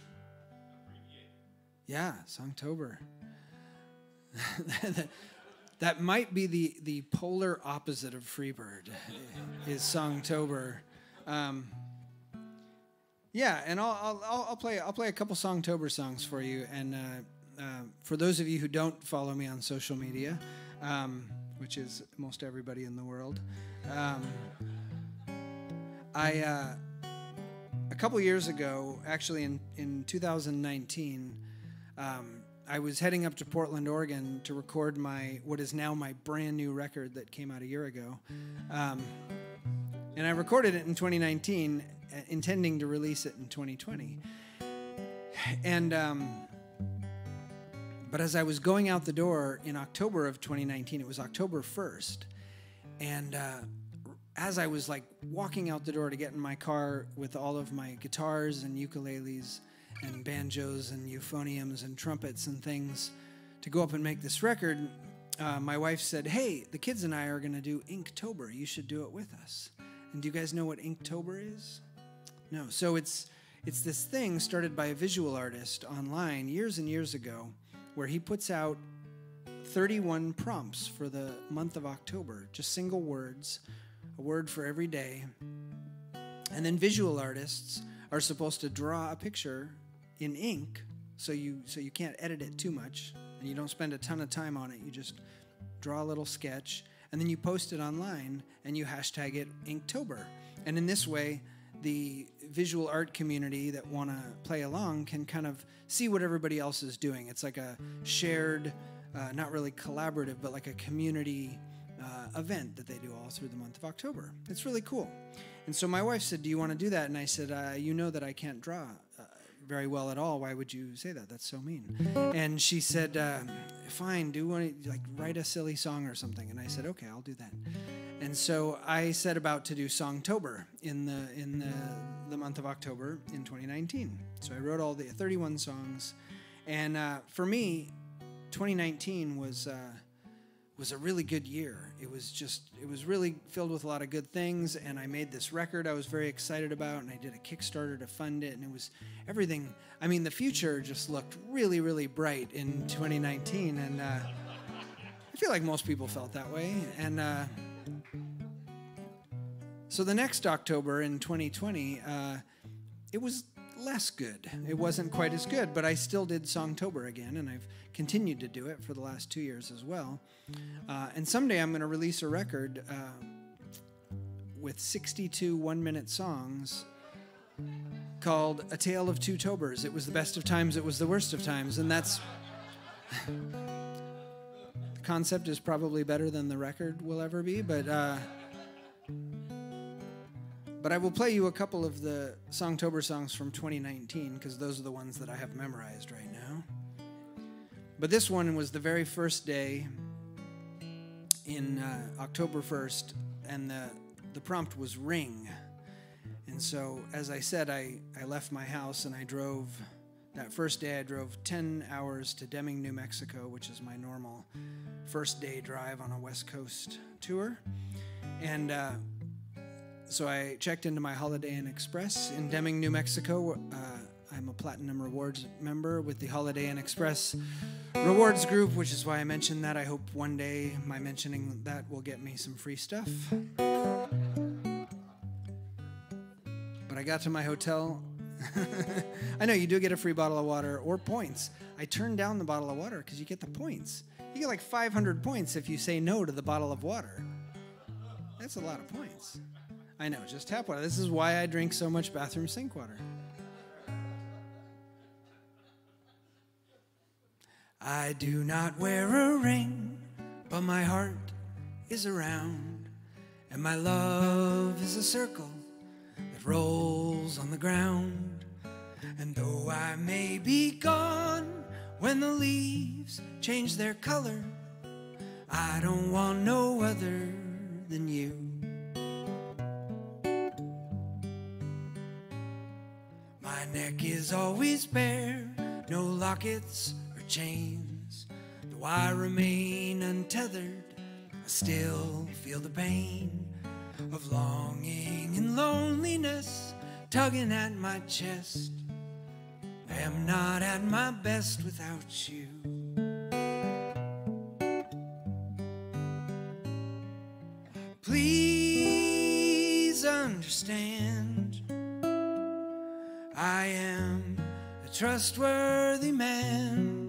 Yeah, Songtober. that, that might be the the polar opposite of Freebird. Is Songtober. Um, yeah, and I'll, I'll I'll play I'll play a couple Songtober songs for you. And uh, uh, for those of you who don't follow me on social media, um, which is most everybody in the world, um, I uh, a couple years ago, actually in in two thousand nineteen, um, I was heading up to Portland, Oregon, to record my what is now my brand new record that came out a year ago, um, and I recorded it in twenty nineteen. Intending to release it in twenty twenty. And um, but as I was going out the door in October of twenty nineteen, it was October first, and uh, as I was like walking out the door to get in my car with all of my guitars and ukuleles and banjos and euphoniums and trumpets and things to go up and make this record, uh, my wife said, "Hey, the kids and I are going to do Inktober. You should do it with us." And do you guys know what Inktober is? No. So it's it's this thing started by a visual artist online years and years ago where he puts out thirty-one prompts for the month of October, just single words, a word for every day. And then visual artists are supposed to draw a picture in ink, so you so you can't edit it too much, and you don't spend a ton of time on it. You just draw a little sketch, and then you post it online, and you hashtag it Inktober. And in this way, the visual art community that want to play along can kind of see what everybody else is doing. It's like a shared, uh, not really collaborative, but like a community uh, event that they do all through the month of October. It's really cool. And so my wife said, "Do you want to do that?" And I said, uh, "You know that I can't draw uh, very well at all. Why would you say that? That's so mean." And she said, uh, "Fine, do one, like write a silly song or something." And I said, "Okay, I'll do that." And so I set about to do Songtober in the in the, the month of October in twenty nineteen. So I wrote all the thirty-one songs, and uh, for me, twenty nineteen was uh, was a really good year. It was just it was really filled with a lot of good things, and I made this record I was very excited about, and I did a Kickstarter to fund it, and it was everything. I mean, the future just looked really, really bright in twenty nineteen, and uh, I feel like most people felt that way, and. Uh, So the next October in twenty twenty, uh, it was less good. It wasn't quite as good, but I still did Songtober again, and I've continued to do it for the last two years as well. Uh, and someday I'm going to release a record uh, with sixty-two one-minute songs called A Tale of Two Tobers. It was the best of times, it was the worst of times, and that's... The concept is probably better than the record will ever be, but... Uh, But I will play you a couple of the Songtober songs from twenty nineteen, because those are the ones that I have memorized right now. But this one was the very first day in uh, October first, and the, the prompt was ring. And so, as I said, I, I left my house and I drove, that first day I drove ten hours to Deming, New Mexico, which is my normal first day drive on a West Coast tour. And... Uh, So I checked into my Holiday Inn Express in Deming, New Mexico. Uh, I'm a Platinum Rewards member with the Holiday Inn Express Rewards group, which is why I mentioned that. I hope one day my mentioning that will get me some free stuff. But I got to my hotel. I know you do get a free bottle of water or points. I turned down the bottle of water because you get the points. You get like five hundred points if you say no to the bottle of water. That's a lot of points. I know, just tap water. This is why I drink so much bathroom sink water. I do not wear a ring, but my heart is around, and my love is a circle that rolls on the ground. And though I may be gone when the leaves change their color, I don't want no other than you. My neck is always bare, no lockets or chains. Though I remain untethered, I still feel the pain of longing and loneliness tugging at my chest. I am not at my best without you. Please understand, I am a trustworthy man.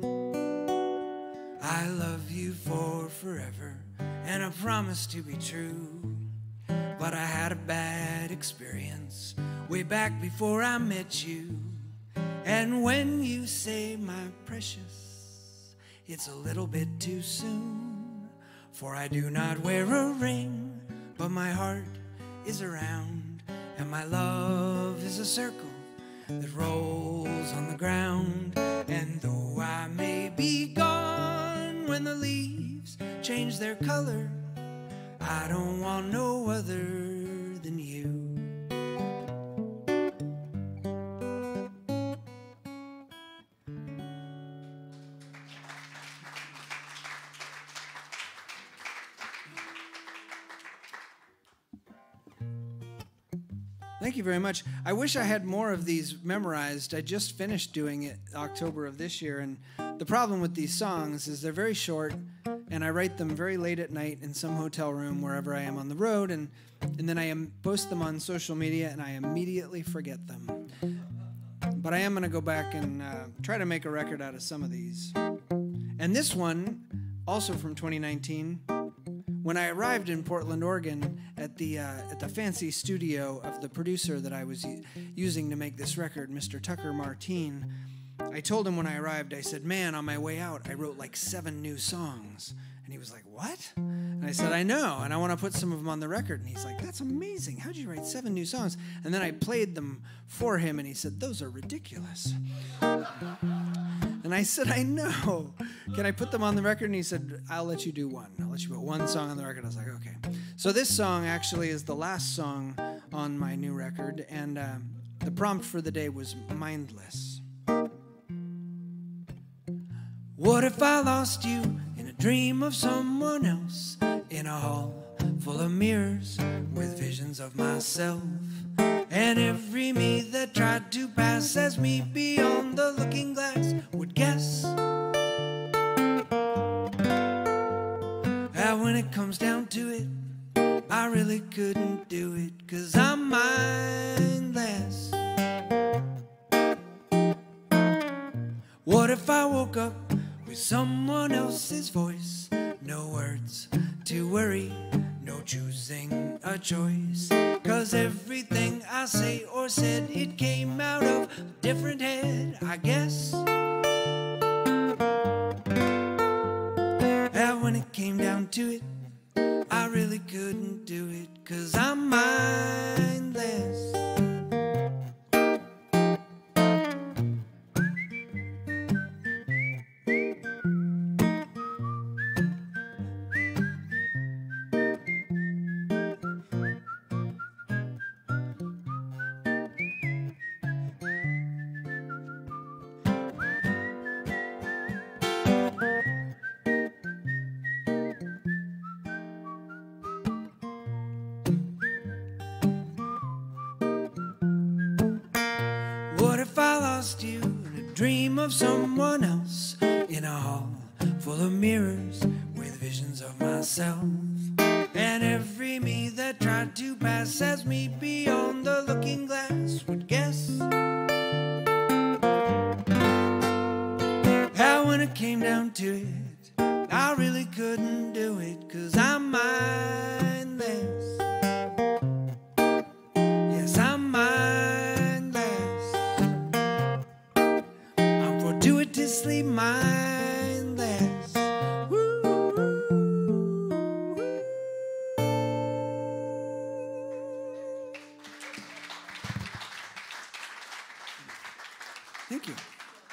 I love you for forever, and I promise to be true. But I had a bad experience way back before I met you. And when you say my precious, it's a little bit too soon. For I do not wear a ring, but my heart is around, and my love is a circle that rolls on the ground. And though I may be gone when the leaves change their color, I don't want no other than you. Thank you very much. I wish I had more of these memorized. I just finished doing it October of this year, and the problem with these songs is they're very short, and I write them very late at night in some hotel room wherever I am on the road, and, and then I am, post them on social media, and I immediately forget them. But I am going to go back and uh, try to make a record out of some of these. And this one, also from twenty nineteen, when I arrived in Portland, Oregon, at the uh, at the fancy studio of the producer that I was using to make this record, Mister Tucker Martine, I told him when I arrived, I said, man, on my way out, I wrote like seven new songs. And he was like, what? And I said, I know, and I want to put some of them on the record. And he's like, that's amazing. How'd you write seven new songs? And then I played them for him, and he said, those are ridiculous. And I said, I know. Can I put them on the record? And he said, I'll let you do one. I'll let you put one song on the record. I was like, okay. So this song actually is the last song on my new record, and uh, the prompt for the day was mindless. What if I lost you in a dream of someone else, in a hall full of mirrors with visions of myself, and every me that tried to pass as me beyond the looking glass would guess that when it comes down to it, I really couldn't do it, 'cause I'm mindless. What if I woke up with someone else's voice, no words to worry, no choosing a choice, 'cause everything I say or said, it came out of a different head, I guess. And when it came down to it, I really couldn't do it, 'cause I'm mindless. dream of someone else in a hall full of mirrors with visions of myself. And every me that tried to pass as me beyond the looking glass would guess how when it came down to it, I really couldn't do it, 'cause I'm mindless. Yes, I'm mindless. I'm fortuitously mindless. Woo, woo, woo. Thank you.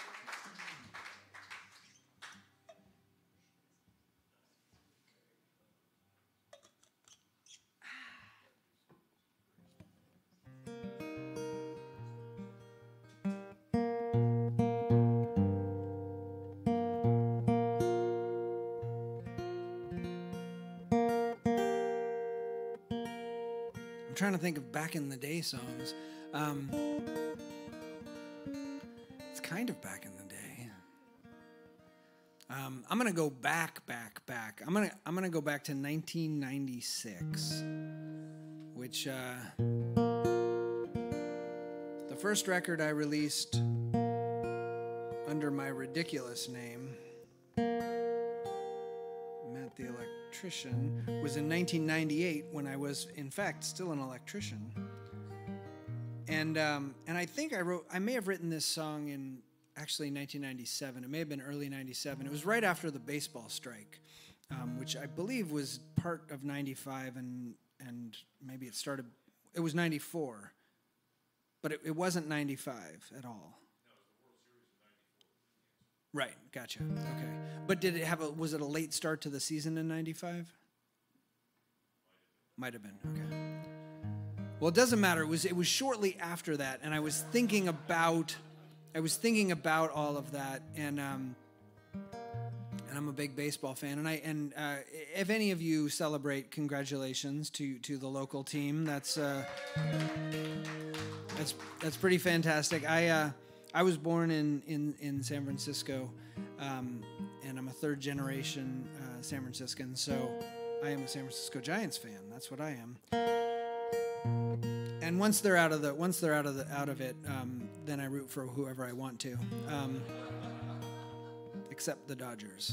I'm trying to think of back in the day songs. Um, it's kind of back in the day. Um, I'm gonna go back, back, back. I'm gonna I'm gonna go back to nineteen ninety-six, which uh, the first record I released under my ridiculous name, Matt the Electrician, was in nineteen ninety-eight when I was, in fact, still an electrician. And um, and I think I wrote, I may have written this song in actually nineteen ninety-seven. It may have been early ninety-seven. It was right after the baseball strike, um, which I believe was part of ninety-five, and and maybe it started, it was ninety-four, but it, it wasn't ninety-five at all. Right, gotcha. Okay, but did it have a? Was it a late start to the season in ninety-five? Might have been. Okay. Well, it doesn't matter. It was it was shortly after that, and I was thinking about, I was thinking about all of that, and um, and I'm a big baseball fan, and I and uh, if any of you celebrate, congratulations to to the local team. That's uh, that's that's pretty fantastic. I. Uh, I was born in, in, in San Francisco, um, and I'm a third generation uh, San Franciscan, so I am a San Francisco Giants fan. That's what I am. And once they're out of the once they're out of the out of it, um, then I root for whoever I want to, um, except the Dodgers.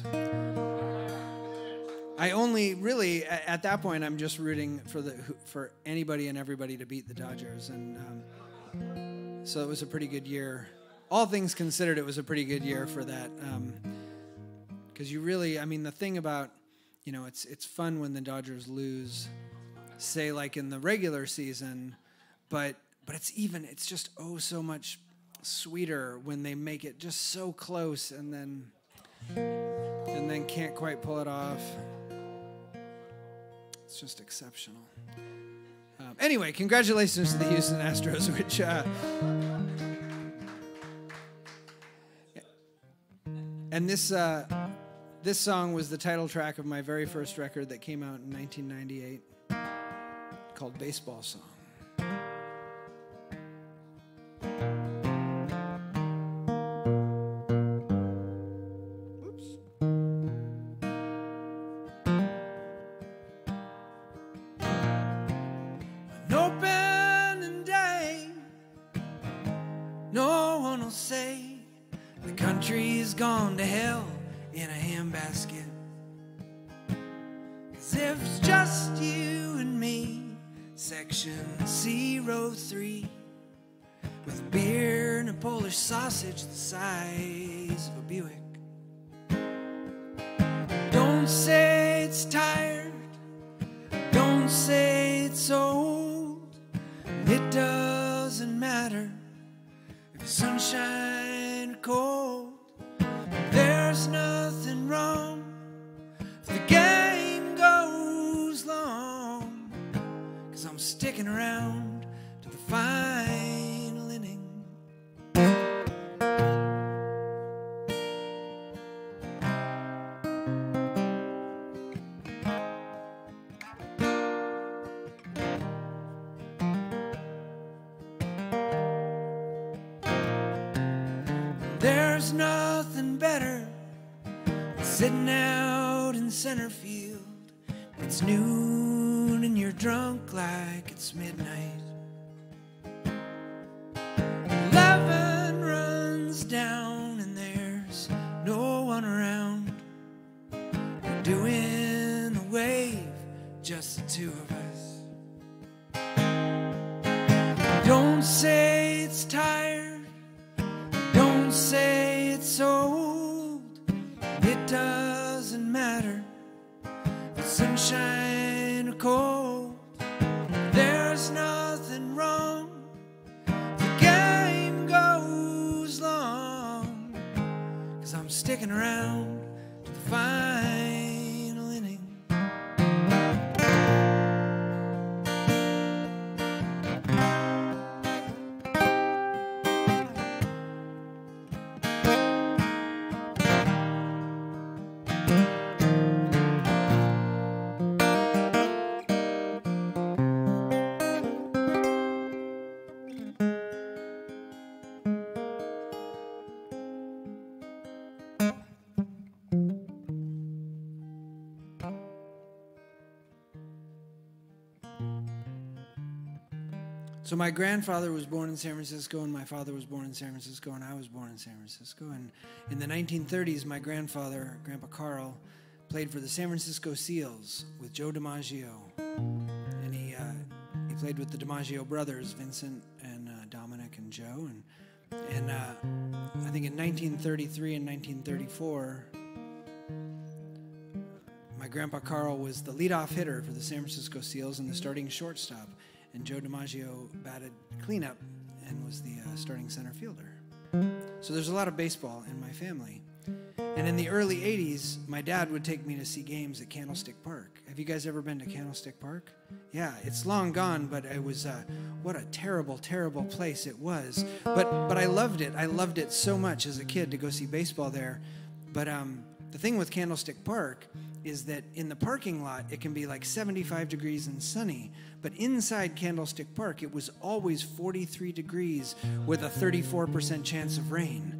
I only really at that point I'm just rooting for the for anybody and everybody to beat the Dodgers, and um, so it was a pretty good year. All things considered, it was a pretty good year for that. Because um, you really, I mean, the thing about, you know, it's it's fun when the Dodgers lose, say like in the regular season, but but it's even, it's just oh so much sweeter when they make it just so close and then and then can't quite pull it off. It's just exceptional. Um, anyway, congratulations to the Houston Astros, which. Uh, And this uh, this song was the title track of my very first record that came out in nineteen ninety-eight, called Baseball Song. Whoops. An opening day, no one will say the country's gone to hell in a handbasket. 'Cause if it's just you and me, section zero three, with a beer and a Polish sausage the size of a Buick. Don't say it's tired, don't say it's old. It doesn't matter if it's sunshine or cold. There's nothing wrong if the game goes long, 'cause I'm sticking around to the final inning. There There's nothing better than sitting out in center field. It's noon and you're drunk like it's midnight. Eleven runs down and there's no one around. We're doing a wave, just the two of us. Don't say it's tired, don't say it's old. It doesn't matter, sunshine or cold. There's nothing wrong, the game goes long, 'cause I'm sticking around to the final inning. So my grandfather was born in San Francisco, and my father was born in San Francisco, and I was born in San Francisco. And in the nineteen thirties, my grandfather, Grandpa Carl, played for the San Francisco Seals with Joe DiMaggio. And he uh, he played with the DiMaggio brothers, Vincent and uh, Dominic and Joe. And, and uh, I think in nineteen thirty-three and nineteen thirty-four, my Grandpa Carl was the leadoff hitter for the San Francisco Seals and the starting shortstop. And Joe DiMaggio batted cleanup and was the uh, starting center fielder. So there's a lot of baseball in my family. And in the early eighties, my dad would take me to see games at Candlestick Park. Have you guys ever been to Candlestick Park? Yeah, it's long gone, but it was, uh, what a terrible, terrible place it was. But but I loved it. I loved it so much as a kid to go see baseball there. But um, the thing with Candlestick Park is that in the parking lot, it can be like seventy-five degrees and sunny. But inside Candlestick Park, it was always forty-three degrees with a thirty-four percent chance of rain.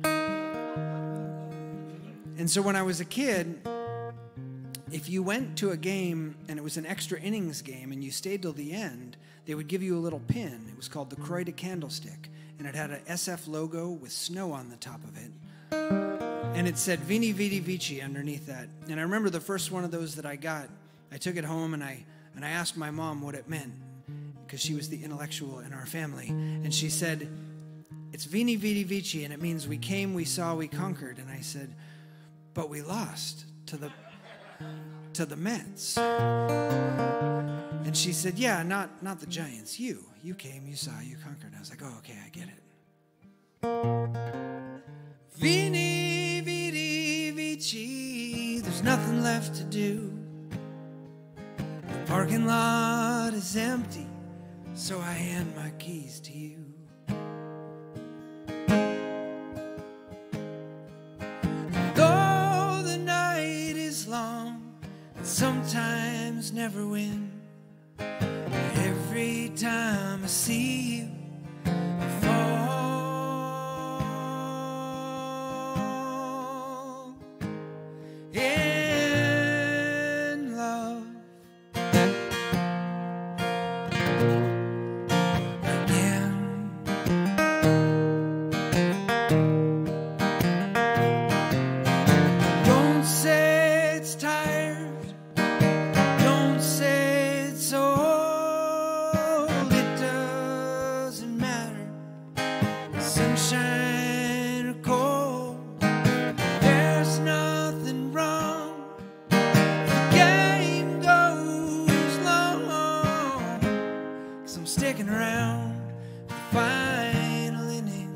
And so when I was a kid, if you went to a game and it was an extra innings game and you stayed till the end, they would give you a little pin. It was called the Croix de Candlestick. And it had a S F logo with snow on the top of it. And it said Vini Vidi Vici underneath that. And I remember the first one of those that I got, I took it home and I and I asked my mom what it meant, because she was the intellectual in our family. And she said, it's Vini Vidi Vici, and it means we came, we saw, we conquered. And I said, but we lost to the to the Mets. And she said, yeah, not not the Giants, you. You came, you saw, you conquered. And I was like, oh, okay, I get it. Vini Vidi Vici, there's nothing left to do. The parking lot is empty, so I hand my keys to you. Though the night is long, and sometimes never win, every time I see you, I fall. Sunshine or cold, there's nothing wrong. The game goes long, 'cause I'm sticking around the final inning.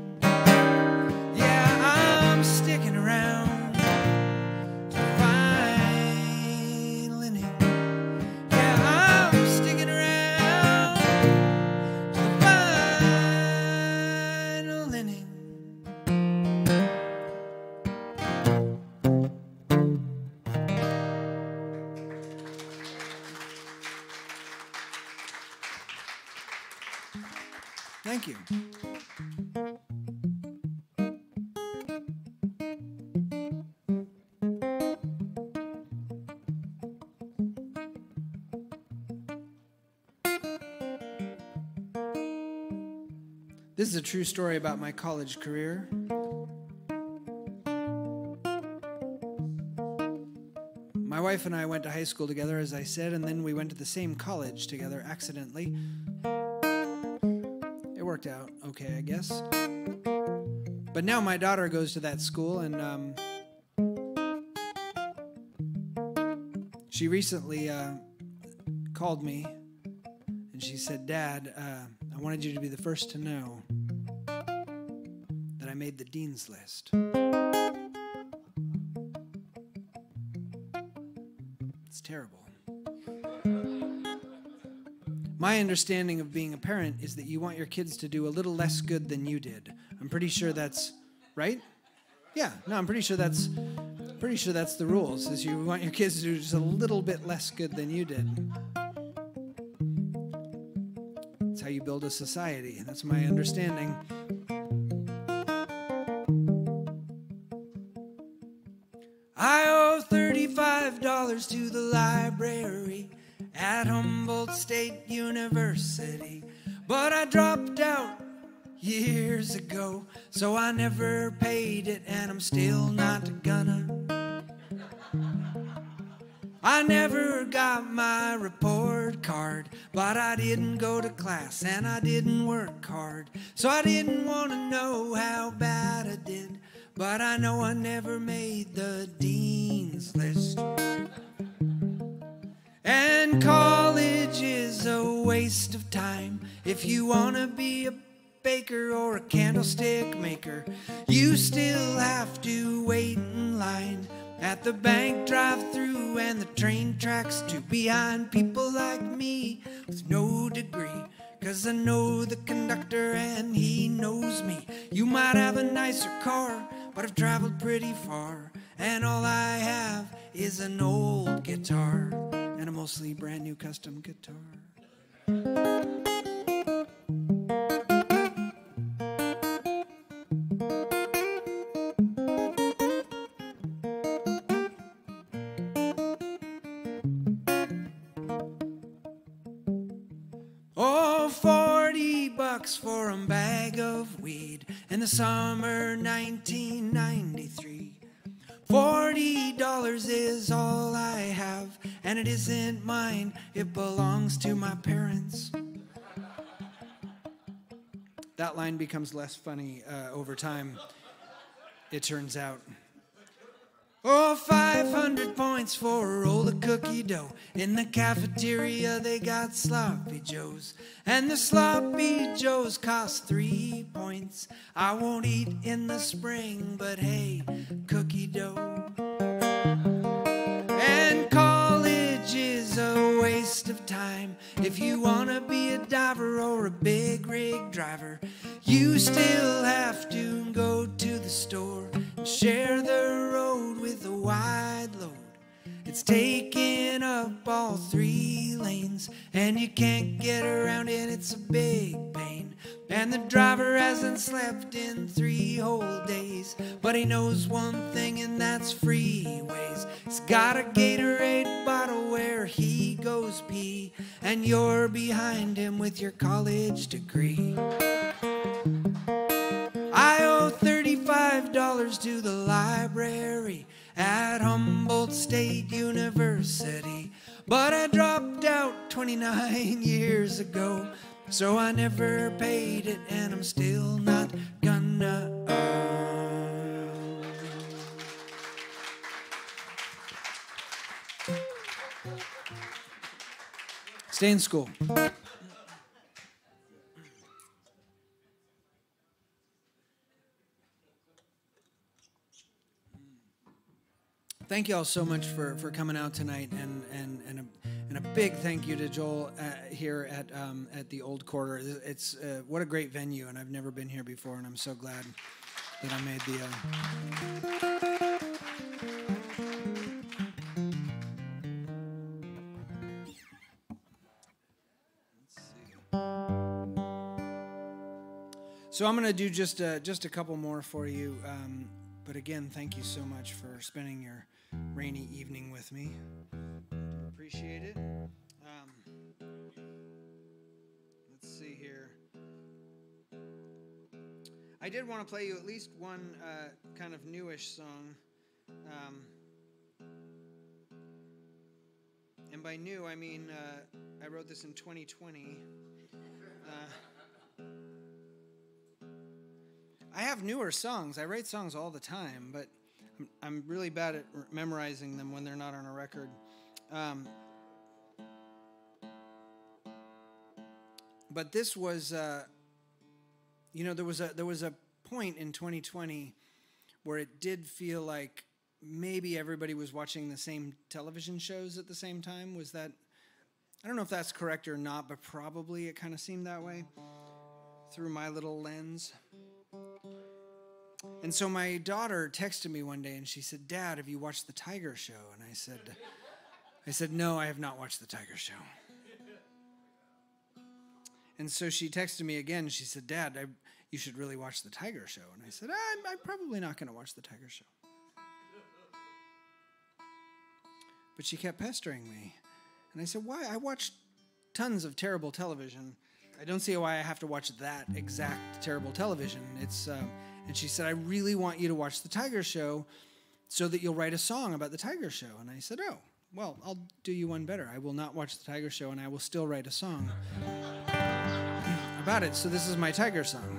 Yeah, I'm sticking around the final inning. Yeah, I'm sticking around the final inning. Thank you. This is a true story about my college career. My wife and I went to high school together, as I said, and then we went to the same college together accidentally. It worked out okay, I guess. But now my daughter goes to that school, and um, she recently uh, called me, and she said, "Dad, uh, I wanted you to be the first to know that I made the dean's list." It's terrible. My understanding of being a parent is that you want your kids to do a little less good than you did. I'm pretty sure that's right. Yeah, no, I'm pretty sure that's pretty sure that's the rules. Is you want your kids to do just a little bit less good than you did. That's how you build a society. That's my understanding. I owe thirty-five dollars to the library at Humboldt State University, but I dropped out years ago, so I never paid it, and I'm still not gonna. I never got my report card, but I didn't go to class and I didn't work hard, so I didn't want to know how bad I did, but I know I never made the dean's list. And college is a waste of time. If you want to be a baker or a candlestick maker, you still have to wait in line at the bank drive-thru and the train tracks too, behind people like me with no degree. Cause I know the conductor and he knows me. You might have a nicer car, but I've traveled pretty far, and all I have is an old guitar and a mostly brand new custom guitar. Oh, forty bucks for a bag of weed in the summer nineteen ninety-three. Forty dollars is all I have, and it isn't mine, it belongs to my parents. That line becomes less funny uh, over time, it turns out. Oh, five hundred points for a roll of cookie dough. In the cafeteria they got sloppy joes, and the sloppy joes cost three points. I won't eat in the spring, but hey, cookie dough. And college is a waste of time. If you want to be a diver or a big rig driver, you still have to go to the store and share the road with a wide load. It's taking up all three lanes, and you can't get around it, it's a big pain. And the driver hasn't slept in three whole days, but he knows one thing, and that's freeways. He's got a Gatorade bottle where he goes pee, and you're behind him with your college degree. I owe thirty-five dollars to the library at Humboldt State University, but I dropped out twenty-nine years ago, so I never paid it, and I'm still not gonna. Stay in school. Thank you all so much for, for coming out tonight, and and and a, and a big thank you to Joel uh, here at um, at the Old Quarter. It's uh, what a great venue, and I've never been here before, and I'm so glad that I made the. Uh... Let's see. So I'm gonna do just uh, just a couple more for you, um, but again, thank you so much for spending your rainy evening with me. Appreciate it. Um, let's see here. I did want to play you at least one uh, kind of newish song. Um, and by new, I mean uh, I wrote this in twenty twenty. Uh, I have newer songs. I write songs all the time, but I'm, I'm really bad at r- memorizing them when they're not on a record. Um, but this was, uh, you know, there was a there was a point in twenty twenty where it did feel like maybe everybody was watching the same television shows at the same time. Was that? I don't know if that's correct or not, but probably it kind of seemed that way through my little lens. And so my daughter texted me one day and she said, "Dad, have you watched the Tiger Show?" And I said, I said, "No, I have not watched the Tiger Show." And so she texted me again. She said, "Dad, I, you should really watch the Tiger Show." And I said, I'm, I'm probably not going to watch the Tiger Show. But she kept pestering me. And I said, "Why? I watch tons of terrible television. I don't see why I have to watch that exact terrible television." It's uh, and she said, "I really want you to watch the Tiger Show so that you'll write a song about the Tiger Show." And I said, "Oh, well, I'll do you one better. I will not watch the Tiger Show, and I will still write a song about it." So this is my Tiger song.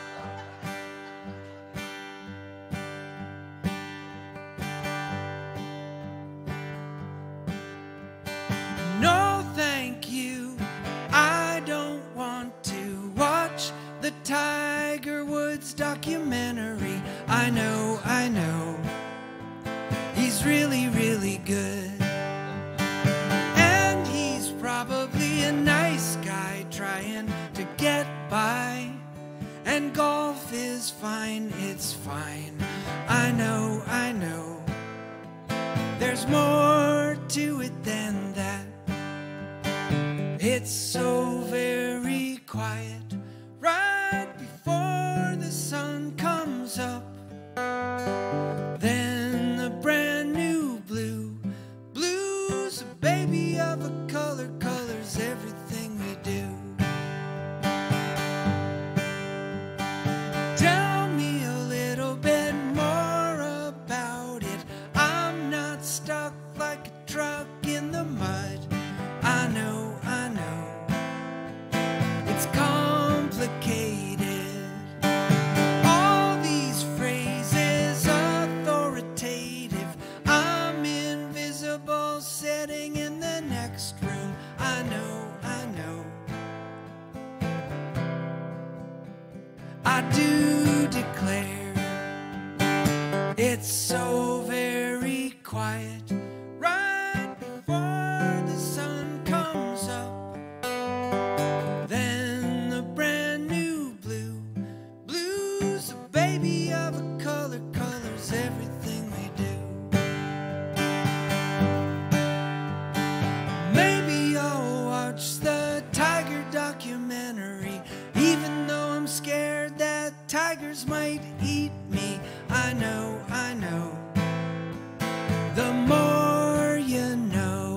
No, thank you. I don't want to watch the Tiger Woods documentary. I know, I know. He's really, really good. And he's probably a nice guy trying to get by. And golf is fine, it's fine. I know, I know. There's more to it than that. It's so very quiet right before the sun comes up. Then the brand new blue, blue's a baby of a color, colors everything we do. Tell me a little bit more about it. I'm not stuck like a truck in the mud. I know, I know, it's complicated. All these phrases authoritative. I'm invisible sitting in the next room. I know, I know. I do declare it's so very quiet right before the sun comes up. Then the brand new blue, blue's a baby of a color, colors everything we do. Maybe I'll watch the Tiger documentary, even though I'm scared that tigers might eat me. I know, I know. The more you know.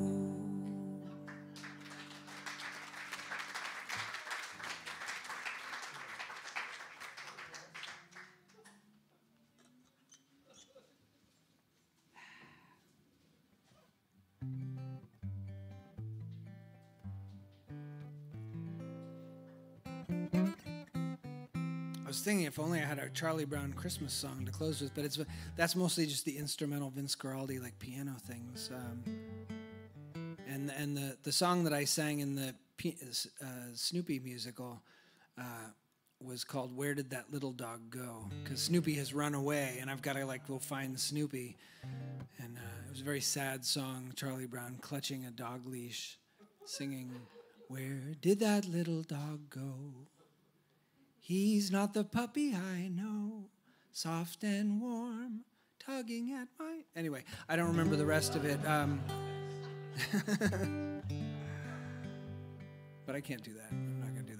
I was thinking if only I had a Charlie Brown Christmas song to close with, but it's that's mostly just the instrumental Vince Guaraldi like piano things. Um, and and the, the song that I sang in the uh, Snoopy musical uh, was called "Where Did That Little Dog Go?" Because Snoopy has run away, and I've got to like go find Snoopy. And uh, it was a very sad song. Charlie Brown clutching a dog leash, singing, "Where did that little dog go? He's not the puppy I know, soft and warm, tugging at my..." Anyway, I don't remember the rest of it. Um, but I can't do that. I'm not going to do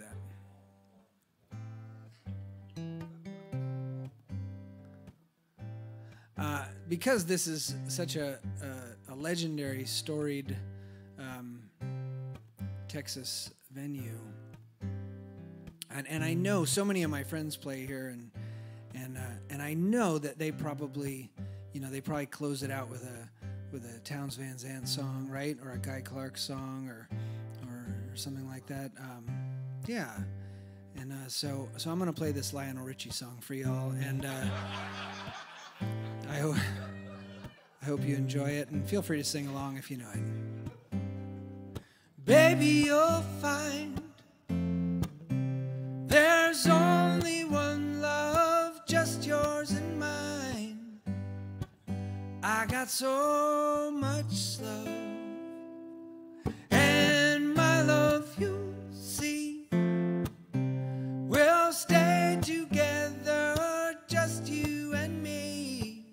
that. Uh, because this is such a, a, a legendary, storied um, Texas venue, And, and I know so many of my friends play here, and and uh, and I know that they probably, you know, they probably close it out with a with a Townes Van Zandt song, right, or a Guy Clark song, or or, or something like that. Um, yeah, and uh, so so I'm gonna play this Lionel Richie song for y'all, and uh, I hope I hope you enjoy it, and feel free to sing along if you know it. Baby, you'll find there's only one love, just yours and mine. I got so much love, and my love, you see, we'll stay together, just you and me.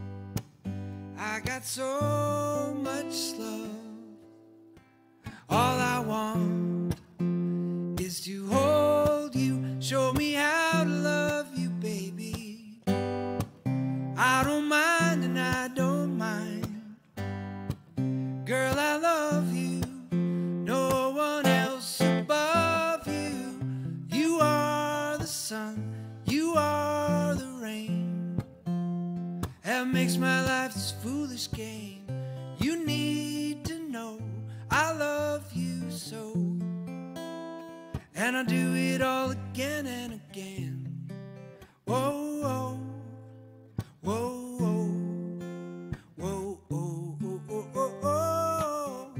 I got so much love. All I want is to hold you, show me how to love you, baby. I don't mind and I don't mind. Girl, I love you, no one else above you. You are the sun, you are the rain. That makes my life this foolish game. You need to know I love you so, and I'll do it all again and again. Whoa, whoa, whoa, whoa, whoa, whoa, whoa, whoa, whoa.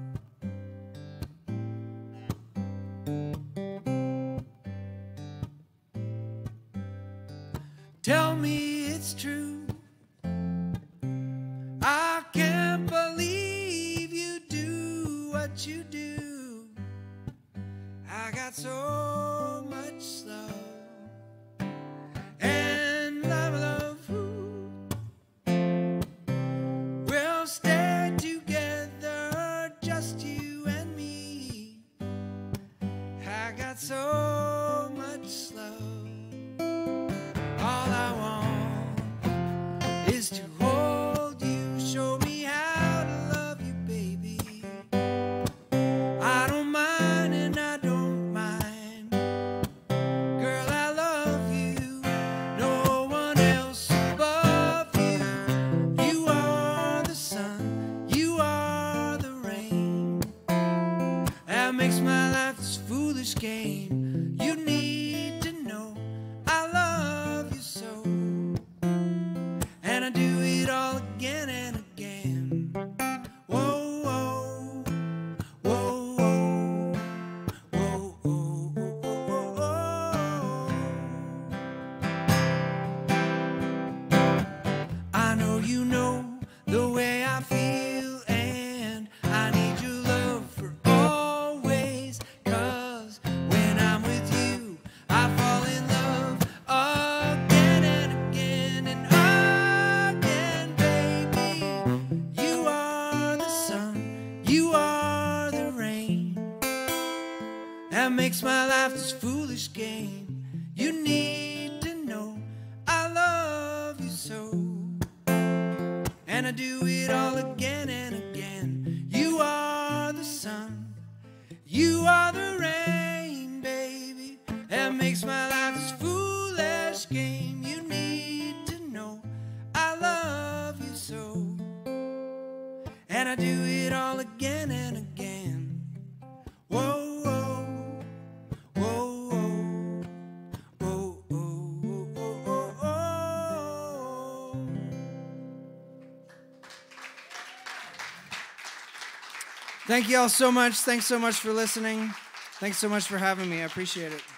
Tell me it's true. I can't believe you do what you do. I got so much love, and I love you. We'll stay together, just you and me. I got so much love. All I want is to hold you, show me how to love you, baby. I don't mind and I don't mind. Girl, I love you, no one else above you. You are the sun, you are the rain. That makes my life this foolish game. You need to know I love you so, and I do it all again and again. Whoa, whoa, whoa, whoa, whoa, whoa, whoa, whoa. I know you know the way I feel, and I need your love for always. 'Cause when I'm with you, I fall in love again and again and again, baby. You are the sun, you are the rain. That makes my life this foolish game. You need to know I love you so, and I do it all again and again. You are the sun, you are the rain, baby. That makes my life this foolish game. You need to know I love you so, and I do it all again and again. Whoa, whoa, whoa, whoa, whoa, whoa, whoa, whoa, whoa. Thank you all so much. Thanks so much for listening. Thanks so much for having me. I appreciate it.